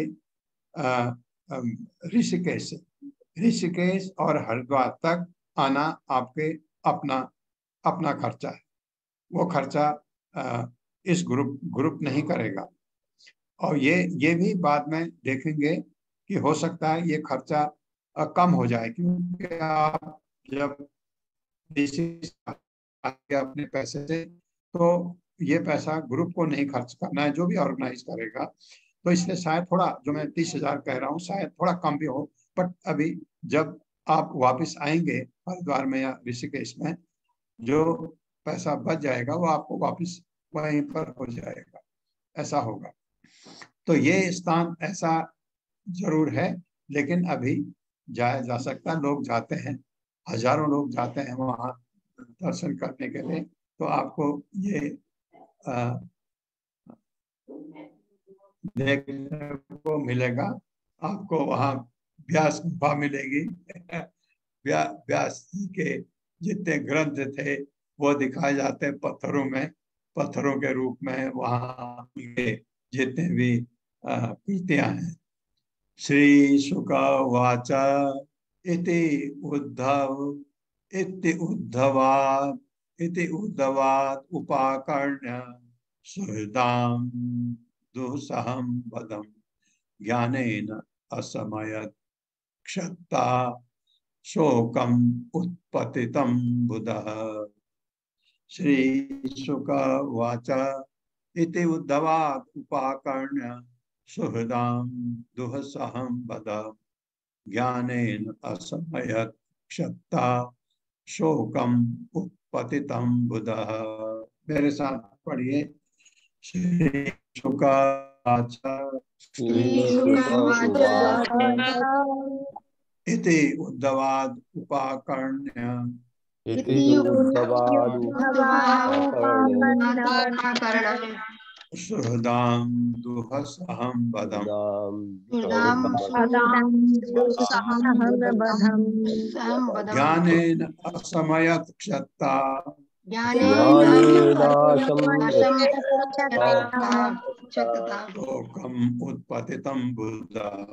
ऋषिकेश से ऋषिकेश और हरिद्वार तक आना आपके अपना अपना खर्चा है, वो खर्चा आ, इस ग्रुप ग्रुप नहीं करेगा। और ये ये भी बाद में देखेंगे कि हो सकता है ये खर्चा आ, कम हो जाए, क्योंकि आप जब अपने पैसे से, तो ये पैसा ग्रुप को नहीं खर्च करना है, जो भी ऑर्गेनाइज करेगा। तो इसलिए शायद थोड़ा, जो मैं तीस हजार कह रहा हूँ, शायद थोड़ा कम भी हो। बट अभी जब आप वापस आएंगे हरिद्वार में या ऋषिकेश में, जो पैसा बच जाएगा वो आपको वापस वहीं पर हो जाएगा, ऐसा होगा। तो ये स्थान ऐसा जरूर है, लेकिन अभी जाया जा सकता है, लोग जाते हैं, हजारों लोग जाते हैं वहाँ दर्शन करने के लिए। तो आपको ये आ, देखने को मिलेगा, आपको वहाँ व्यास गुफा मिलेगी। व्या, व्यास जी के जितने ग्रंथ थे वो दिखाए जाते हैं पत्थरों में, पत्थरों के रूप में वहाँ के जितने भी कृतियां हैं। श्री शुक उवाच इति उद्धव इति उद्धवात् इति उद्धवात् उपाकर्ण्य सुहृदां दुःसहं वदं ज्ञानेन असमयत् क्षत्ता शोकम् उत्पतितं बुधः। श्री शुक उवाच इति उद्धवात् उपाकर्ण्य सुहृदां दुःसहं वदं ज्ञानेन असमयत् क्षत्ता शोकम् उत्पतितं बुधः। मेरे साथ पढ़िए। श्री शुक उवाच इति उद्धवात् उपाकर्ण्य सुहृदां दुःसहं वदं ज्ञानेन असमयत् क्षत्ता शोकम् उत्पतितं बुधः।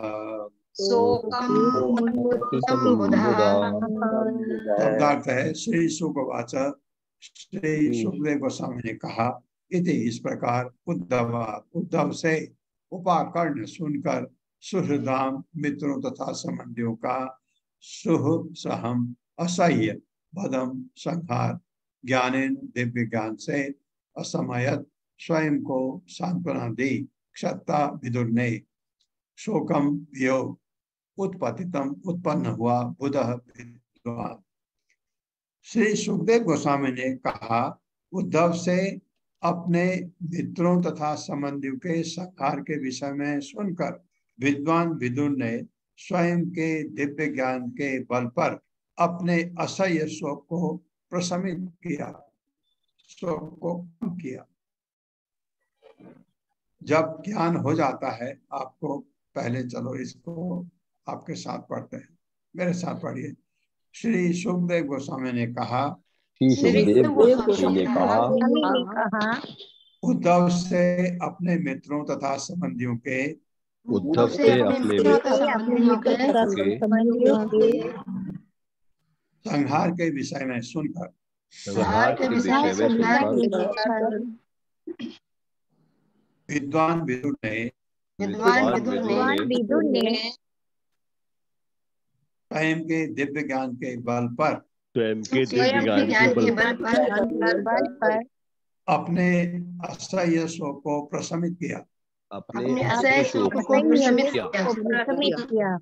शब्दार्थ है श्री शुक उवाच, श्री सुखदेव गोस्वामी ने कहा, इति इस प्रकार, उद्धव उद्धव से, उपाकर्ण सुनकर, सुहृदाम मित्रों तथा संबंधियों का, सुह सहम असह्य, बदम संहार, ज्ञानेन दिव्य ज्ञान से, असमयत स्वयं को सांत्वना दी, क्षत्ता विदुर ने, शोकम वियोग, उत्पतितम उत्पन्न हुआ, बुधः विद्वान। श्री सुखदेव गोस्वामी ने कहा, उद्धव से अपने मित्रों तथा संबंधियों के संहार के विषय में सुनकर विद्वान विदुर ने स्वयं के दिव्य ज्ञान के बल पर अपने असह्य शोक को प्रशमित किया, शोक को कम किया। जब ज्ञान हो जाता है आपको, पहले चलो इसको आपके साथ पढ़ते हैं, मेरे साथ पढ़िए। श्री सुखदेव गोस्वामी ने कहा, सुखदेव गोस्वामी ने कहा, उद्धव से अपने मित्रों तथा संबंधियों के उद्धव से अपने मित्रों के संहार के विषय में सुनकर संहार के विषय में सुनकर विद्वान विदुर ने विद्वान विदुर ने स्वयं के दिव्य ज्ञान के बल पर स्वयं के दिव्य ज्ञान के बल पर अपने असह्य शोक को प्रशमित किया, अपने असह्य शोक को प्रशमित किया,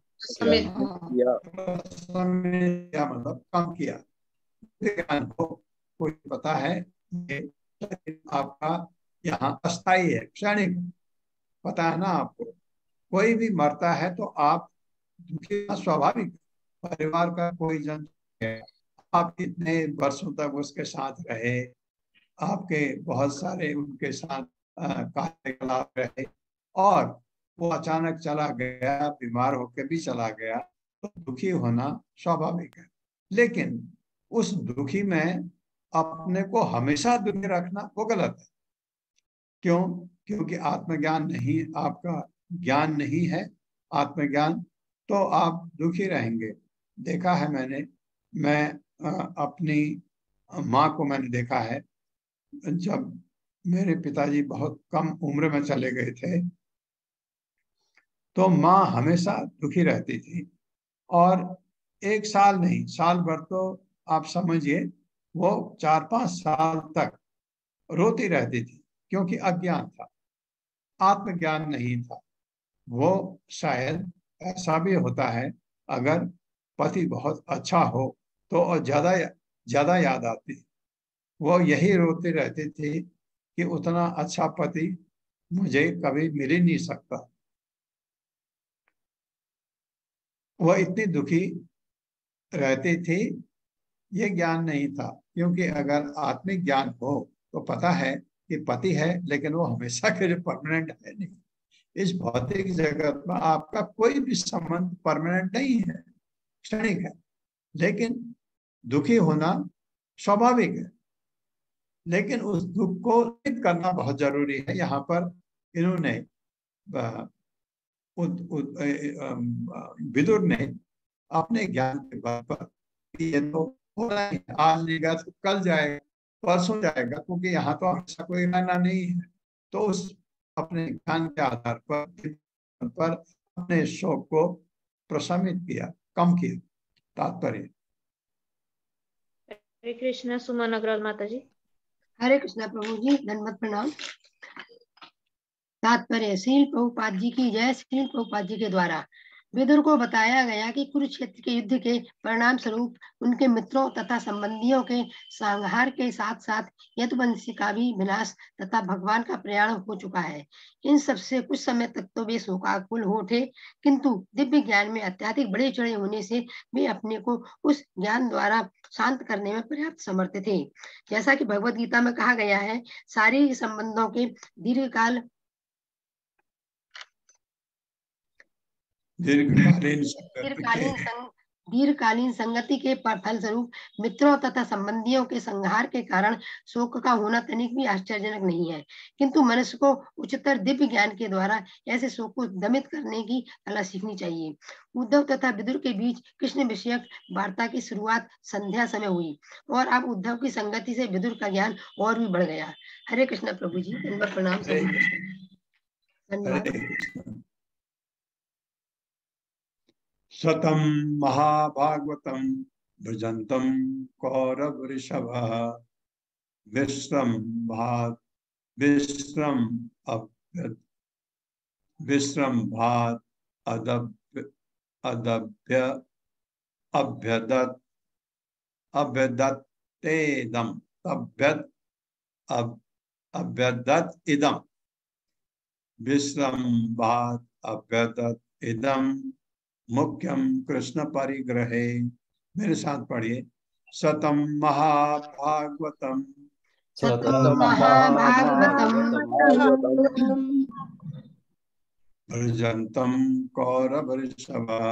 मतलब कम किया। ज्ञान को कोई पता है ये आपका यहाँ अस्थायी है, क्षणिक, पता है ना आपको। कोई भी मरता है तो आप दुखी, स्वाभाविक। परिवार का कोई जन है, आप इतने वर्षों तक उसके साथ रहे, आपके बहुत सारे उनके साथ कार्यकलाप रहे, और वो अचानक चला गया, बीमार होकर भी चला गया, तो दुखी होना स्वाभाविक है। लेकिन उस दुखी में अपने को हमेशा दुखी रखना वो गलत है। क्यों? क्योंकि आत्मज्ञान नहीं, आपका ज्ञान नहीं है आत्मज्ञान, तो आप दुखी रहेंगे। देखा है मैंने, मैं अपनी माँ को मैंने देखा है, जब मेरे पिताजी बहुत कम उम्र में चले गए थे तो माँ हमेशा दुखी रहती थी, और एक साल नहीं, साल भर तो आप समझिए वो चार पांच साल तक रोती रहती थी, क्योंकि अज्ञान था, आत्मज्ञान नहीं था। वो शायद ऐसा भी होता है, अगर पति बहुत अच्छा हो तो ज्यादा ज्यादा याद आती। वो यही रोती रहती थी कि उतना अच्छा पति मुझे कभी मिल ही नहीं सकता। वह इतनी दुखी रहती थी, ये ज्ञान नहीं था। क्योंकि अगर आत्मिक ज्ञान हो तो पता है कि पति है, लेकिन वो हमेशा के लिए परमानेंट है नहीं। इस भौतिक जगत में आपका कोई भी संबंध परमानेंट नहीं है, क्षणिक है। लेकिन दुखी होना स्वाभाविक है, लेकिन उस दुख को दूर करना बहुत जरूरी है। यहाँ पर इन्होंने विदुर ने अपने ज्ञान के बल पर, ये तो हो रहा है, आज नहीं गया तो कल जाएगा, परसों जाएगा, क्योंकि यहाँ तो हमेशा कोई रहना नहीं है, तो उस अपने ज्ञान के आधार पर, पर अपने शोक को प्रशमित किया, कम किया। तात्पर्य। हरे कृष्णा। सुमन अग्रवाल माता जी। हरे कृष्णा प्रभु जी, धन्यवाद प्रणाम। तात्पर्य। श्रील प्रभुपाद जी की जय। श्रील प्रभुपाद जी के द्वारा विदुर को बताया गया कि कुरुक्षेत्र के युद्ध के परिणाम स्वरूप उनके मित्रों तथा संबंधियों के संहार के साथ साथ यदुवंशी का भी विनाश तथा भगवान का प्रयाण हो चुका है। इन सबसे कुछ समय तक तो वे शोकाकुल हो उठे, किंतु दिव्य ज्ञान में अत्यधिक बड़े चढ़े होने से वे अपने को उस ज्ञान द्वारा शांत करने में पर्याप्त समर्थ थे। जैसा कि भगवत गीता में कहा गया है, शारीरिक संबंधों के दीर्घकाल दीर्घकालीन दीर्घकालीन संग दीर्घकालीन संगति के फलस्वरूप मित्रों तथा संबंधियों के संहार के कारण शोक का होना तनिक भी आश्चर्यजनक नहीं है, किंतु मनुष्य को उच्चतर दिव्य ज्ञान के द्वारा ऐसे शोक को दमित करने की कला सीखनी चाहिए। उद्धव तथा विदुर के बीच कृष्ण विषयक वार्ता की शुरुआत संध्या समय हुई और अब उद्धव की संगति से विदुर का ज्ञान और भी बढ़ गया। हरे कृष्ण प्रभु जी, धन्यवाद प्रणाम। धन्यवाद। शतम महाभागवतम भजंतम कौरव ऋषभः विश्रम भात विश्रम अभ्य विश्रम भात अदभ्य अदभ्य अभ्यदत् अभ्यदत्तेदम अभ्यद अब अभ्यदत् इदम विश्रम भात अभ्यदत् इदम मुख्यम कृष्ण परिग्रहे। मेरे साथ पढ़िए। शतम महाभागवतम शतम महाभागवतम भजंतम कौरव ऋषभः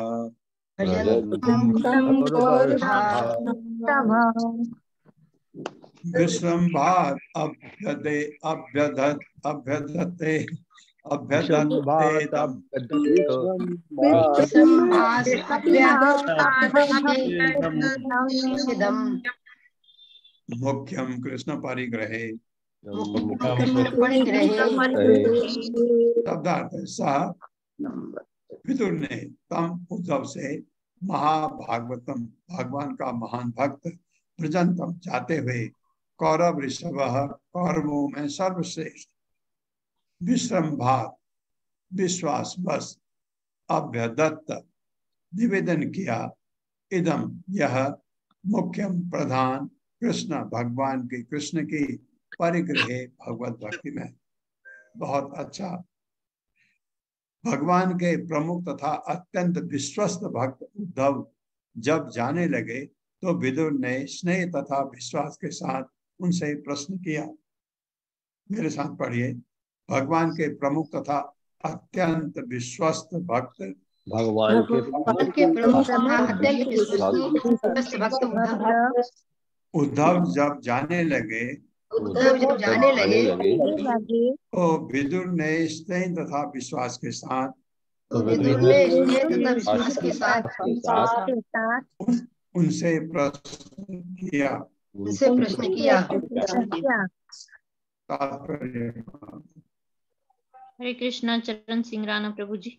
विश्रम भात अभ्यदे अभ्यदत् अभ्यदत्ते अभ्यदत्तेदम मुख्यम कृष्ण परिग्रहे। शब्दार्थ। सह विदुर ने तम उद्धव से महाभागवतम भगवान का महान भक्त प्रजंतम जाते हुए कौरव ऋषभः कौरवों में सर्वश्रेष्ठ विश्रम भात विश्वास बस अभ्यदत्त निवेदन किया इदम यह मुख्यम प्रधान कृष्ण भगवान की कृष्ण की परिग्रहे भगवत भक्ति में। बहुत अच्छा। भगवान के प्रमुख तथा अत्यंत विश्वस्त भक्त उद्धव जब जाने लगे तो विदुर ने स्नेह तथा विश्वास के साथ उनसे प्रश्न किया। मेरे साथ पढ़िए। भगवान के प्रमुख तथा अत्यंत विश्वस्त भक्त भगवान के प्रमुख तथा अत्यंत विश्वस्त भक्त उद्धव उद्धव जब जाने लगे उद्धव जब जाने लगे तो विदुर ने स्नेह तथा विश्वास के साथ तो विदुर ने स्नेह तथा विश्वास के साथ उनसे प्रश्न किया उनसे प्रश्न किया। हरे कृष्णा। चरण सिंह राणा प्रभु जी।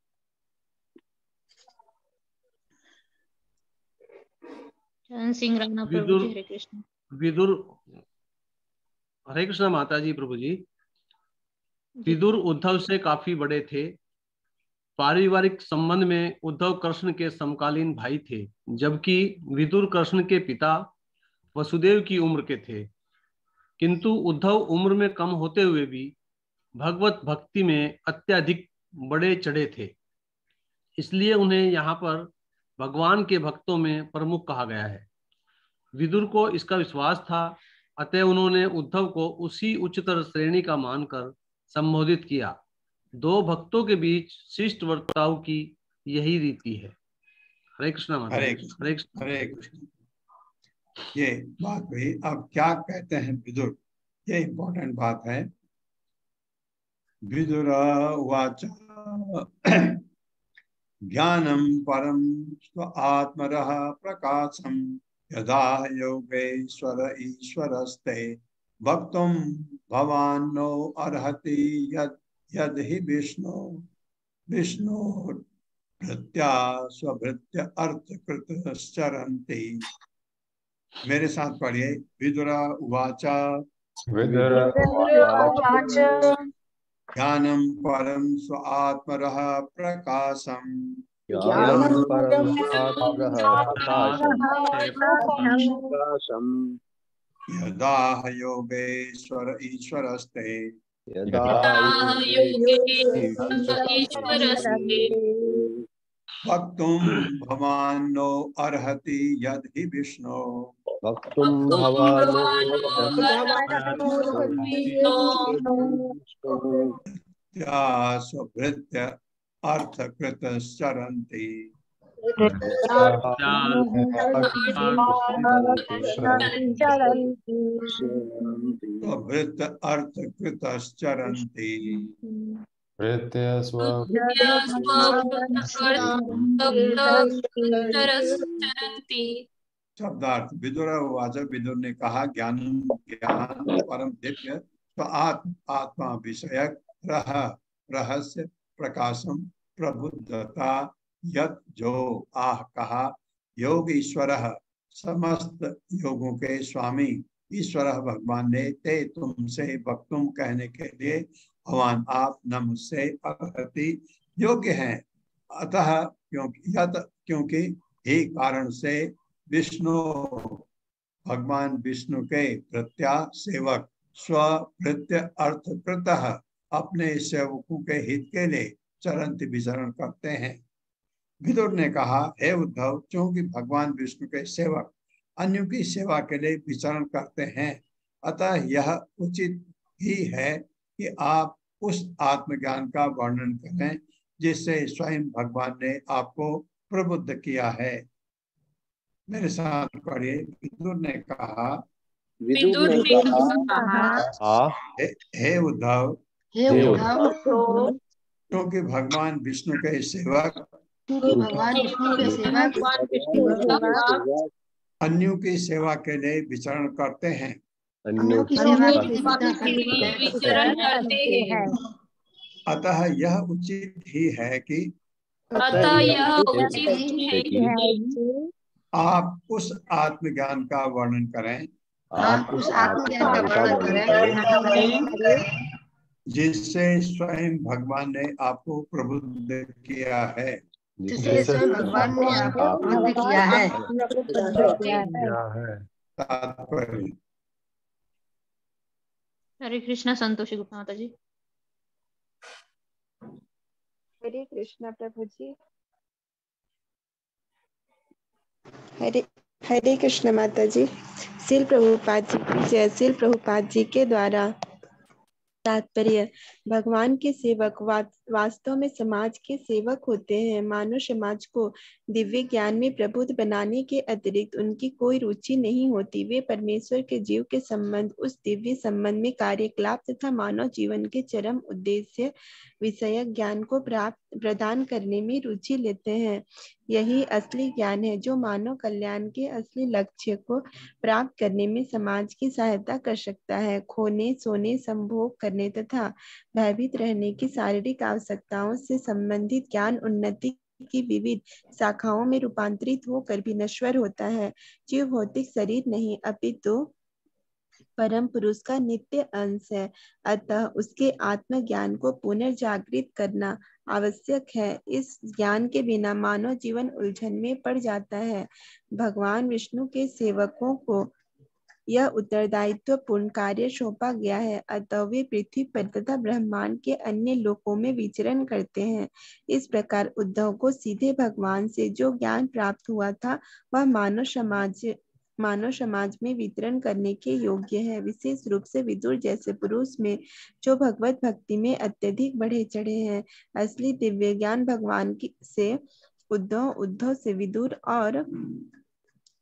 चरण सिंह राणा प्रभु जी। हरे कृष्ण। विदुर। हरे कृष्णा माता जी प्रभु जी। विदुर उद्धव से काफी बड़े थे। पारिवारिक संबंध में उद्धव कृष्ण के समकालीन भाई थे, जबकि विदुर कृष्ण के पिता वसुदेव की उम्र के थे। किंतु उद्धव उम्र में कम होते हुए भी भगवत भक्ति में अत्यधिक बड़े चढ़े थे, इसलिए उन्हें यहाँ पर भगवान के भक्तों में प्रमुख कहा गया है। विदुर को इसका विश्वास था, अतः उन्होंने उद्धव को उसी उच्चतर श्रेणी का मानकर संबोधित किया। दो भक्तों के बीच शिष्ट वर्ताव की यही रीति है। हरे कृष्णा माता। हरे कृष्ण। हरे कृष्ण। ये बात हुई। अब क्या कहते हैं विदुर ये इम्पोर्टेंट बात है। विदुर उवाच ज्ञानम परम स्व आत्मरः प्रकाशम यदा योगेश्वर ईश्वरस्ते वक्तुम भवान् नो अर्हति यद यद हि विष्णु विष्णु भृत्या स्वभृत्य अर्थकृतश्चरन्ति। मेरे साथ पढ़िए। विदुर उवाच ज्ञानम परम स्व आत्मरः प्रकाशम ज्ञानं परम आत्मरः प्रकाशम् यदा योगेश्वर ईश्वरस्ते यदा वक्तुम भवान् नो अर्हति यद हि विष्णु वक्तुं भवान् या स्वभृत्य अर्थकृतश्चरन्ति। स्वभृत्य अर्थकृतश्चरन्ति। शब्दार्थ। विदुर उवाच, विदुर ने कहा, ज्ञान ज्ञान परम दिव्य तो आत्म आत्मा विषयक रह रहस्य प्रकाशम प्रबुद्धता यत जो आह कहा योग ईश्वर समस्त योगों के स्वामी ईश्वर भगवान ने ते तुमसे वक्तुम कहने के लिए भगवान आप न मुझसे अर्हति योग्य हैं। अतः क्योंकि यत क्योंकि ही कारण से विष्णु भगवान विष्णु के प्रत्या सेवक स्वभृत्य अर्थकृत अपने सेवकों के हित के लिए चरंत विचरण करते हैं। विदुर ने कहा, हे उद्धव, क्योंकि भगवान विष्णु के सेवक अन्यों की सेवा के लिए विचरण करते हैं, अतः यह उचित ही है कि आप उस आत्मज्ञान का वर्णन करें जिससे स्वयं भगवान ने आपको प्रबुद्ध किया है। मेरे साथ पढ़िए। विदुर ने कहा विदुर ने कहा हे, हे उद्धव, हे उद्धव, क्योंकि भगवान विष्णु के सेवक भगवान विष्णु के सेवक अन्यों की सेवा के लिए विचरण करते हैं अन्यों की सेवा के लिए विचरण करते हैं, अतः यह उचित ही है कि अतः यह उचित है कि आप उस आत्मज्ञान का वर्णन करें आप उस आत्मज्ञान का वर्णन करें जिससे स्वयं भगवान ने आपको प्रबुद्ध किया है जिससे स्वयं भगवान ने आपको प्रबुद्ध किया है। तात्पर्य। हरे कृष्णा। संतोषी गुप्ता माता जी। हरे कृष्णा प्रभु जी। हरे हरे कृष्ण माता जी। श्रील प्रभुपाद जी की जय। श्रील प्रभुपाद जी के द्वारा तात्पर्य। भगवान के सेवक वा, वास्तव में समाज के सेवक होते हैं। मानव समाज को दिव्य ज्ञान में प्रबुद्ध बनाने के अतिरिक्त उनकी कोई रुचि नहीं होती। वे परमेश्वर के जीव के संबंध, उस दिव्य संबंध में कार्यकलाप तथा मानव जीवन के चरम उद्देश्य विषयक ज्ञान को प्राप्त प्रदान करने में रुचि लेते हैं। यही असली ज्ञान है जो मानव कल्याण के असली लक्ष्य को प्राप्त करने में समाज की सहायता कर सकता है। खोने, सोने, संभोग करने तथा भयभीत रहने की शारीरिक आवश्यकताओं से संबंधित ज्ञान उन्नति की विविध शाखाओं में रूपांतरित होकर भी नश्वर होता है। जीव भौतिक शरीर नहीं अपितु परम पुरुष का नित्य अंश है। अतः उसके आत्म ज्ञान को पुनर्जागृत करना आवश्यक है। इस ज्ञान के बिना मानव जीवन उलझन में पड़ जाता है। भगवान विष्णु के सेवकों को यह उत्तरदायित्व पूर्ण कार्य सौंपा गया है। अतः वे पृथ्वी पर तथा ब्रह्मांड के अन्य लोकों में विचरण करते हैं। इस प्रकार उद्धव को सीधे भगवान से जो ज्ञान प्राप्त हुआ था वह मानव समाज मानव समाज में वितरण करने के योग्य है। विशेष रूप से विदुर जैसे पुरुष में जो भगवत भक्ति में अत्यधिक बढ़े चढ़े हैं। असली दिव्य ज्ञान भगवान की से उद्धव, उद्धव से विदुर और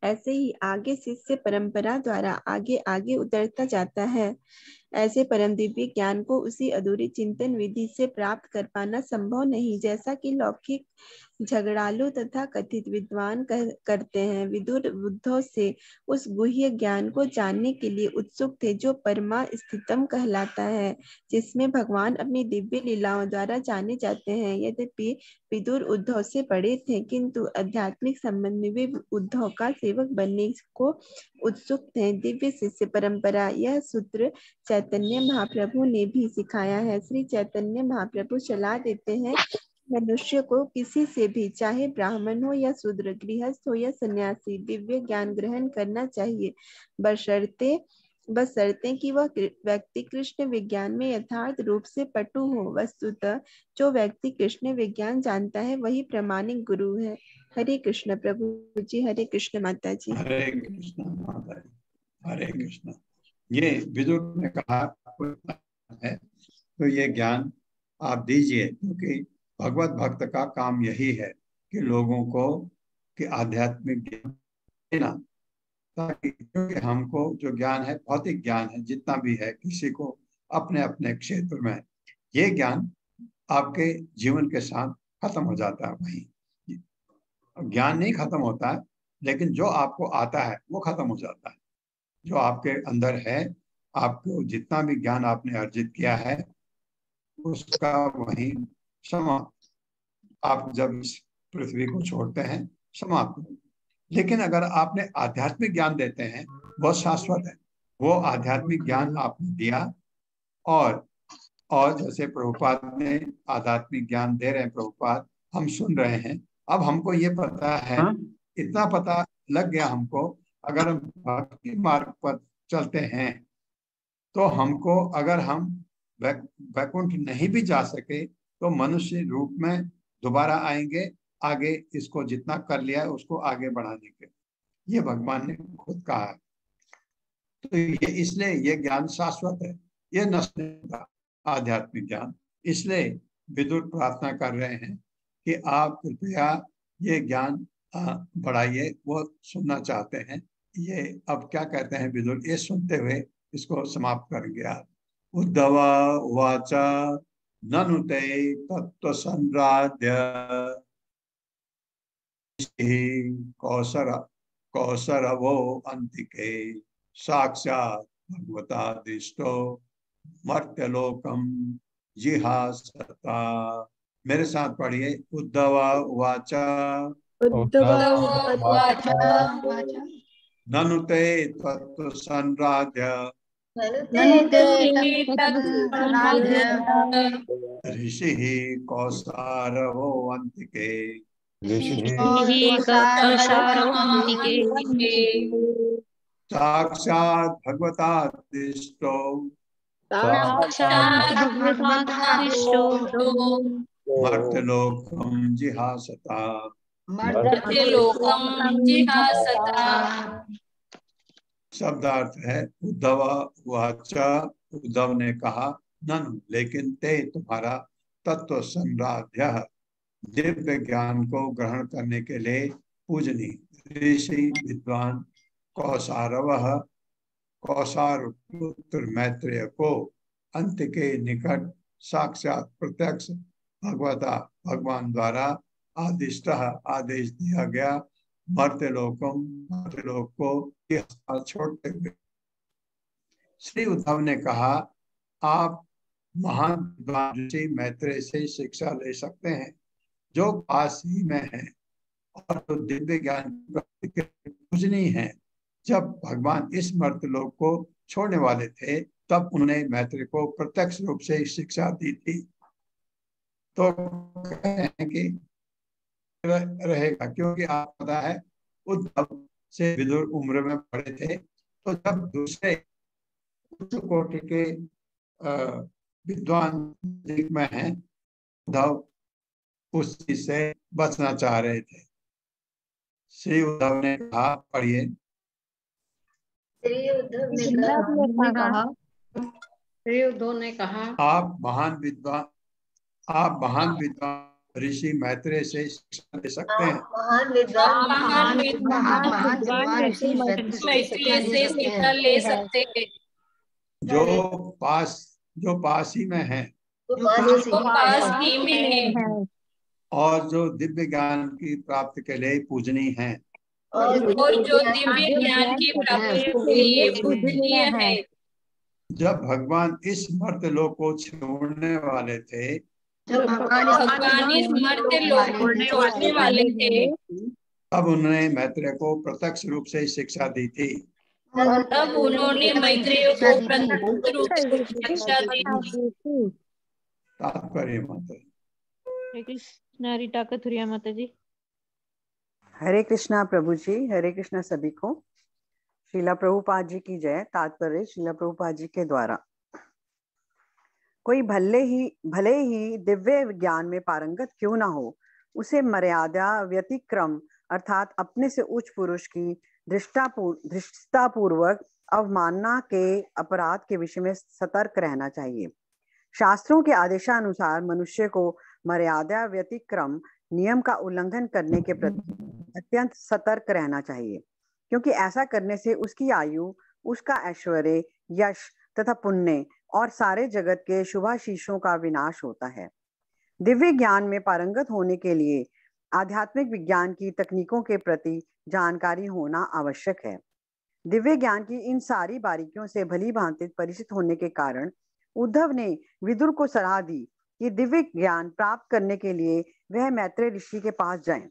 ऐसे ही आगे शिष्य परंपरा द्वारा आगे आगे उतरता जाता है। ऐसे परम दिव्य ज्ञान को उसी अधूरी चिंतन विधि से प्राप्त कर पाना संभव नहीं, जैसा कि लौकिक झगड़ालू तथा कथित विद्वान कर, करते हैं। विदुर बुद्धों से उस गुह्य ज्ञान को जानने के लिए उत्सुक थे जो परमा स्थितम कहलाता है, जिसमें भगवान अपनी दिव्य लीलाओं द्वारा जाने जाते हैं। यद्यपि विदुर उद्धव से बड़े थे, किंतु आध्यात्मिक संबंध में वे उद्धव का सेवक बनने को उत्सुक थे। दिव्य शिष्य परंपरा, यह सूत्र चैतन्य महाप्रभु ने भी सिखाया है। श्री चैतन्य महाप्रभु सलाह देते हैं, मनुष्य को किसी से भी, चाहे ब्राह्मण हो या शूद्र, गृहस्थ हो या सन्यासी, दिव्य ज्ञान ग्रहण करना चाहिए, बशर्ते बशर्ते कि वह व्यक्ति कृष्ण विज्ञान में यथार्थ रूप से पटु हो। वस्तुतः जो व्यक्ति कृष्ण विज्ञान जानता है वही प्रामाणिक गुरु है। हरे कृष्ण प्रभु जी। हरे कृष्ण माता जी। हरे कृष्ण माता जी। हरे कृष्ण। ये विदुर ने कहा है तो ये ज्ञान आप दीजिए, क्योंकि भगवत भक्त का काम यही है कि लोगों को कि आध्यात्मिक ज्ञान देना, ताकि क्योंकि हमको जो ज्ञान है, भौतिक ज्ञान है जितना भी है, किसी को अपने अपने क्षेत्र में, ये ज्ञान आपके जीवन के साथ खत्म हो जाता है। वही ज्ञान नहीं खत्म होता है, लेकिन जो आपको आता है वो खत्म हो जाता है। जो आपके अंदर है, आपको जितना भी ज्ञान आपने अर्जित किया है उसका वही समाप्त, आप जब इस पृथ्वी को छोड़ते हैं समाप्त। लेकिन अगर आपने आध्यात्मिक ज्ञान देते हैं वो शाश्वत है। वो आध्यात्मिक ज्ञान आपने दिया, और और जैसे प्रभुपाद ने आध्यात्मिक ज्ञान दे रहे हैं, प्रभुपाद हम सुन रहे हैं। अब हमको ये पता है, हाँ? इतना पता लग गया हमको, अगर हम भक्ति मार्ग पर चलते हैं तो हमको, अगर हम वैकुंठ नहीं भी जा सके तो मनुष्य रूप में दोबारा आएंगे, आगे इसको जितना कर लिया है उसको आगे बढ़ाने के। ये भगवान ने खुद कहा है। तो ये इसलिए ये ज्ञान शाश्वत है, ये नष्ट नहीं होता आध्यात्मिक ज्ञान। इसलिए विदुर प्रार्थना कर रहे हैं कि आप कृपया ये ज्ञान बढ़ाइए, वो सुनना चाहते हैं। ये अब क्या कहते हैं विदुर, ये सुनते हुए इसको समाप्त करेंगे आप। उद्धव उवाच ननु ते तत्व संराध्य कौसर कौसरवो अंतिके साक्षात् भगवता दृष्टो मर्त्यलोकम जिहासता। मेरे साथ पढ़िए। उद्धव उवाच ननु ते तत्व संराध्य ऋषि कौसारवो अंतिके साक्षात् भगवता दृष्टो मर्त्यलोकम जिहासता। शब्दार्थ है उद्धव वाचा, उद्धव ने कहा, ननु लेकिन ते तुम्हारा, तत्व संराध्य दिव्य ज्ञान को ग्रहण करने के लिए पूजनी ऋषि विद्वान कौसारव कौसार पुत्र मैत्रेय को अंत के निकट साक्षात प्रत्यक्ष भगवता भगवान द्वारा आदिष्ट आदेश दिया गया मर्त्यलोकम मर्त्यलोक को छोड़ते हुए। श्री उद्धव ने कहा, आप महान विद्वान ऋषि मैत्रेय से शिक्षा ले सकते हैं जो पास ही में है और तो दिव्य ज्ञान की पूजनीय है। जब भगवान इस मर्त्यलोक को छोड़ने वाले थे तब उन्होंने मैत्रेय को प्रत्यक्ष रूप से शिक्षा दी थी। तो कहते हैं कि रहेगा, क्योंकि आप पता है उद्धव से विदुर उम्र में बड़े थे, तो जब दूसरे उच्च कोटि के विद्वान में हैं, उद्धव उस चीज से बचना चाह रहे थे। श्री उद्धव ने कहा, पढ़िए। श्री उद्धव ने कहा श्री उद्धव ने कहा आप महान विद्वान आप महान विद्वान ऋषि मैत्रेय से शिक्षा ले सकते हैं। महान विद्वान महान विद्वान महान विद्वान ऋषि मैत्रेय से शिक्षा ले सकते हैं। ले सकते हैं। जो पास जो पास ही में है जो जो पास पास ही ही पास में ही है में है और जो दिव्य ज्ञान की प्राप्ति के लिए पूजनीय है। और जो और जो दिव्य दिव्य ज्ञान की प्राप्ति है के लिए पूजनीय है। जब भगवान इस मर्त्यलोक को छोड़ने वाले थे जब भगवान इस भगवान इस मर्त्यलोक को छोड़ने वाले थे तब उन्होंने मैत्रेय को प्रत्यक्ष रूप से शिक्षा दी थी। तब उन्होंने मैत्रेय को प्रत्यक्ष रूप से शिक्षा दी थी। तात्पर्य माता जी। हरे कृष्णा रीटा कथुरिया माता जी। हरे कृष्णा प्रभु जी, हरे कृष्णा सभी को। श्रीला प्रभुपाद जी की जय। तात्पर्य श्रीला प्रभुपाद जी के द्वारा, कोई भले ही भले ही दिव्य ज्ञान में पारंगत क्यों ना हो, उसे मर्यादा व्यतिक्रम अर्थात अपने से उच्च पुरुष की धृष्टतापूर्वक अवमानना के अपराध के विषय में सतर्क रहना चाहिए। शास्त्रों के आदेशानुसार मनुष्य को मर्यादा व्यतिक्रम नियम का उल्लंघन करने के प्रति अत्यंत सतर्क रहना चाहिए, क्योंकि ऐसा करने से उसकी आयु, उसका ऐश्वर्य, यश तथा पुण्य और सारे जगत के शुभाशीषों का विनाश होता है। दिव्य ज्ञान में पारंगत होने के लिए आध्यात्मिक विज्ञान की तकनीकों के प्रति जानकारी होना आवश्यक है। दिव्य ज्ञान की इन सारी बारीकियों से भली भांति परिचित होने के कारण उद्धव ने विदुर को सलाह दी कि दिव्य ज्ञान प्राप्त करने के लिए वह मैत्रेय ऋषि के पास जाएं।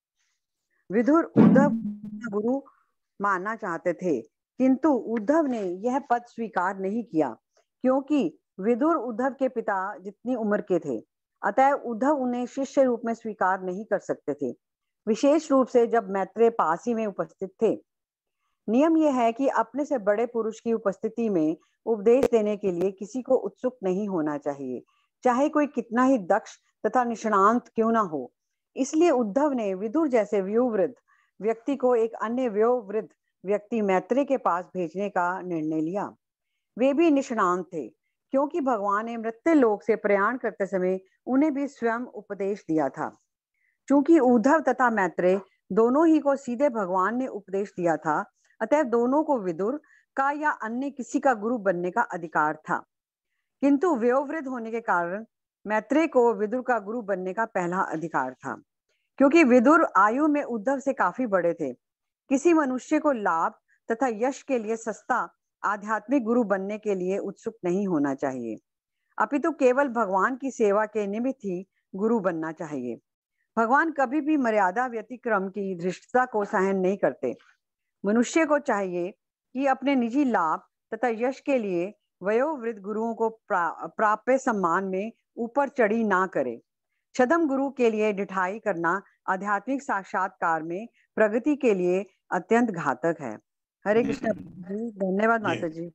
विदुर उद्धव गुरु मानना चाहते थे, किंतु उद्धव ने यह पद स्वीकार नहीं किया, क्योंकि विदुर उद्धव के पिता जितनी उम्र के थे, अतः उद्धव उन्हें शिष्य रूप में स्वीकार नहीं कर सकते थे, विशेष रूप से जब मैत्रेय पास ही में उपस्थित थे। नियम यह है कि अपने से बड़े पुरुष की उपस्थिति में उपदेश देने के लिए किसी को उत्सुक नहीं होना चाहिए, चाहे कोई कितना ही दक्ष तथा निष्णांत क्यों ना हो। इसलिए उद्धव ने विदुर जैसे वयोवृद्ध व्यक्ति को एक अन्य वयोवृद्ध व्यक्ति मैत्रेय के पास भेजने का निर्णय लिया। वे भी निष्णांत थे, क्योंकि भगवान ने मृत्यु लोक से प्रयाण करते समय उन्हें भी स्वयं उपदेश दिया था। चूंकि उद्धव तथा मैत्रेय दोनों ही को सीधे भगवान ने उपदेश दिया था, अतः दोनों को विदुर का या अन्य किसी का गुरु बनने का अधिकार था, किंतु वयोवृद्ध होने के कारण मैत्रेय को विदुर का गुरु बनने का पहला अधिकार था। क्योंकि विदुर आयु में उद्धव से काफी बड़े थे, किसी मनुष्य को लाभ तथा यश के लिए सस्ता आध्यात्मिक गुरु बनने के लिए उत्सुक नहीं होना चाहिए, अपितु केवल भगवान की सेवा के निमित्त ही गुरु बनना चाहिए। भगवान कभी भी मर्यादा व्यतिक्रम की धृष्टता को सहन नहीं करते। मनुष्य को चाहिए कि अपने निजी लाभ तथा यश के लिए वयोवृद्ध गुरुओं को प्रा, प्राप्य सम्मान में ऊपर चढ़ी ना करे। छदम गुरु के लिए ढिठाई करना आध्यात्मिक साक्षात्कार में प्रगति के लिए अत्यंत घातक है। हरे कृष्ण जी, धन्यवाद माता जी।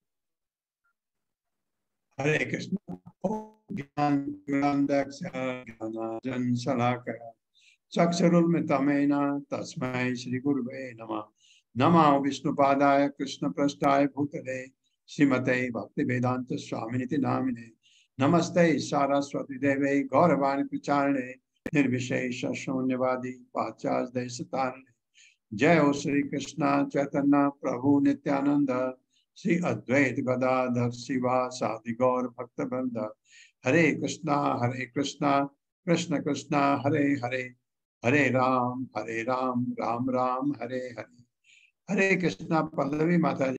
हरे कृष्ण। ज्ञान ज्ञानांजन शलाकया चक्षुरुन्मिलितं तस्मै श्री गुरुवे नमः। नमो विष्णुपादाय कृष्णपृष्ठाय भूतले श्रीमते भक्तिवेदांत स्वामिनिति नामिने। नमस्ते सारस्वती देवे गौरवाणी प्रचारणे निर्विशेष शून्यवादी पाश्चात्य देशतारिणे। जय हो श्री कृष्ण चैतन्य प्रभु नित्यानंद श्री अद्वैत गदाधर शिवा सादि गौर भक्त वृंद। हरे कृष्णा हरे कृष्णा कृष्ण कृष्णा हरे हरे, हरे राम हरे राम राम राम हरे हरे। हरे कृष्णा। पल्लवी माता जी।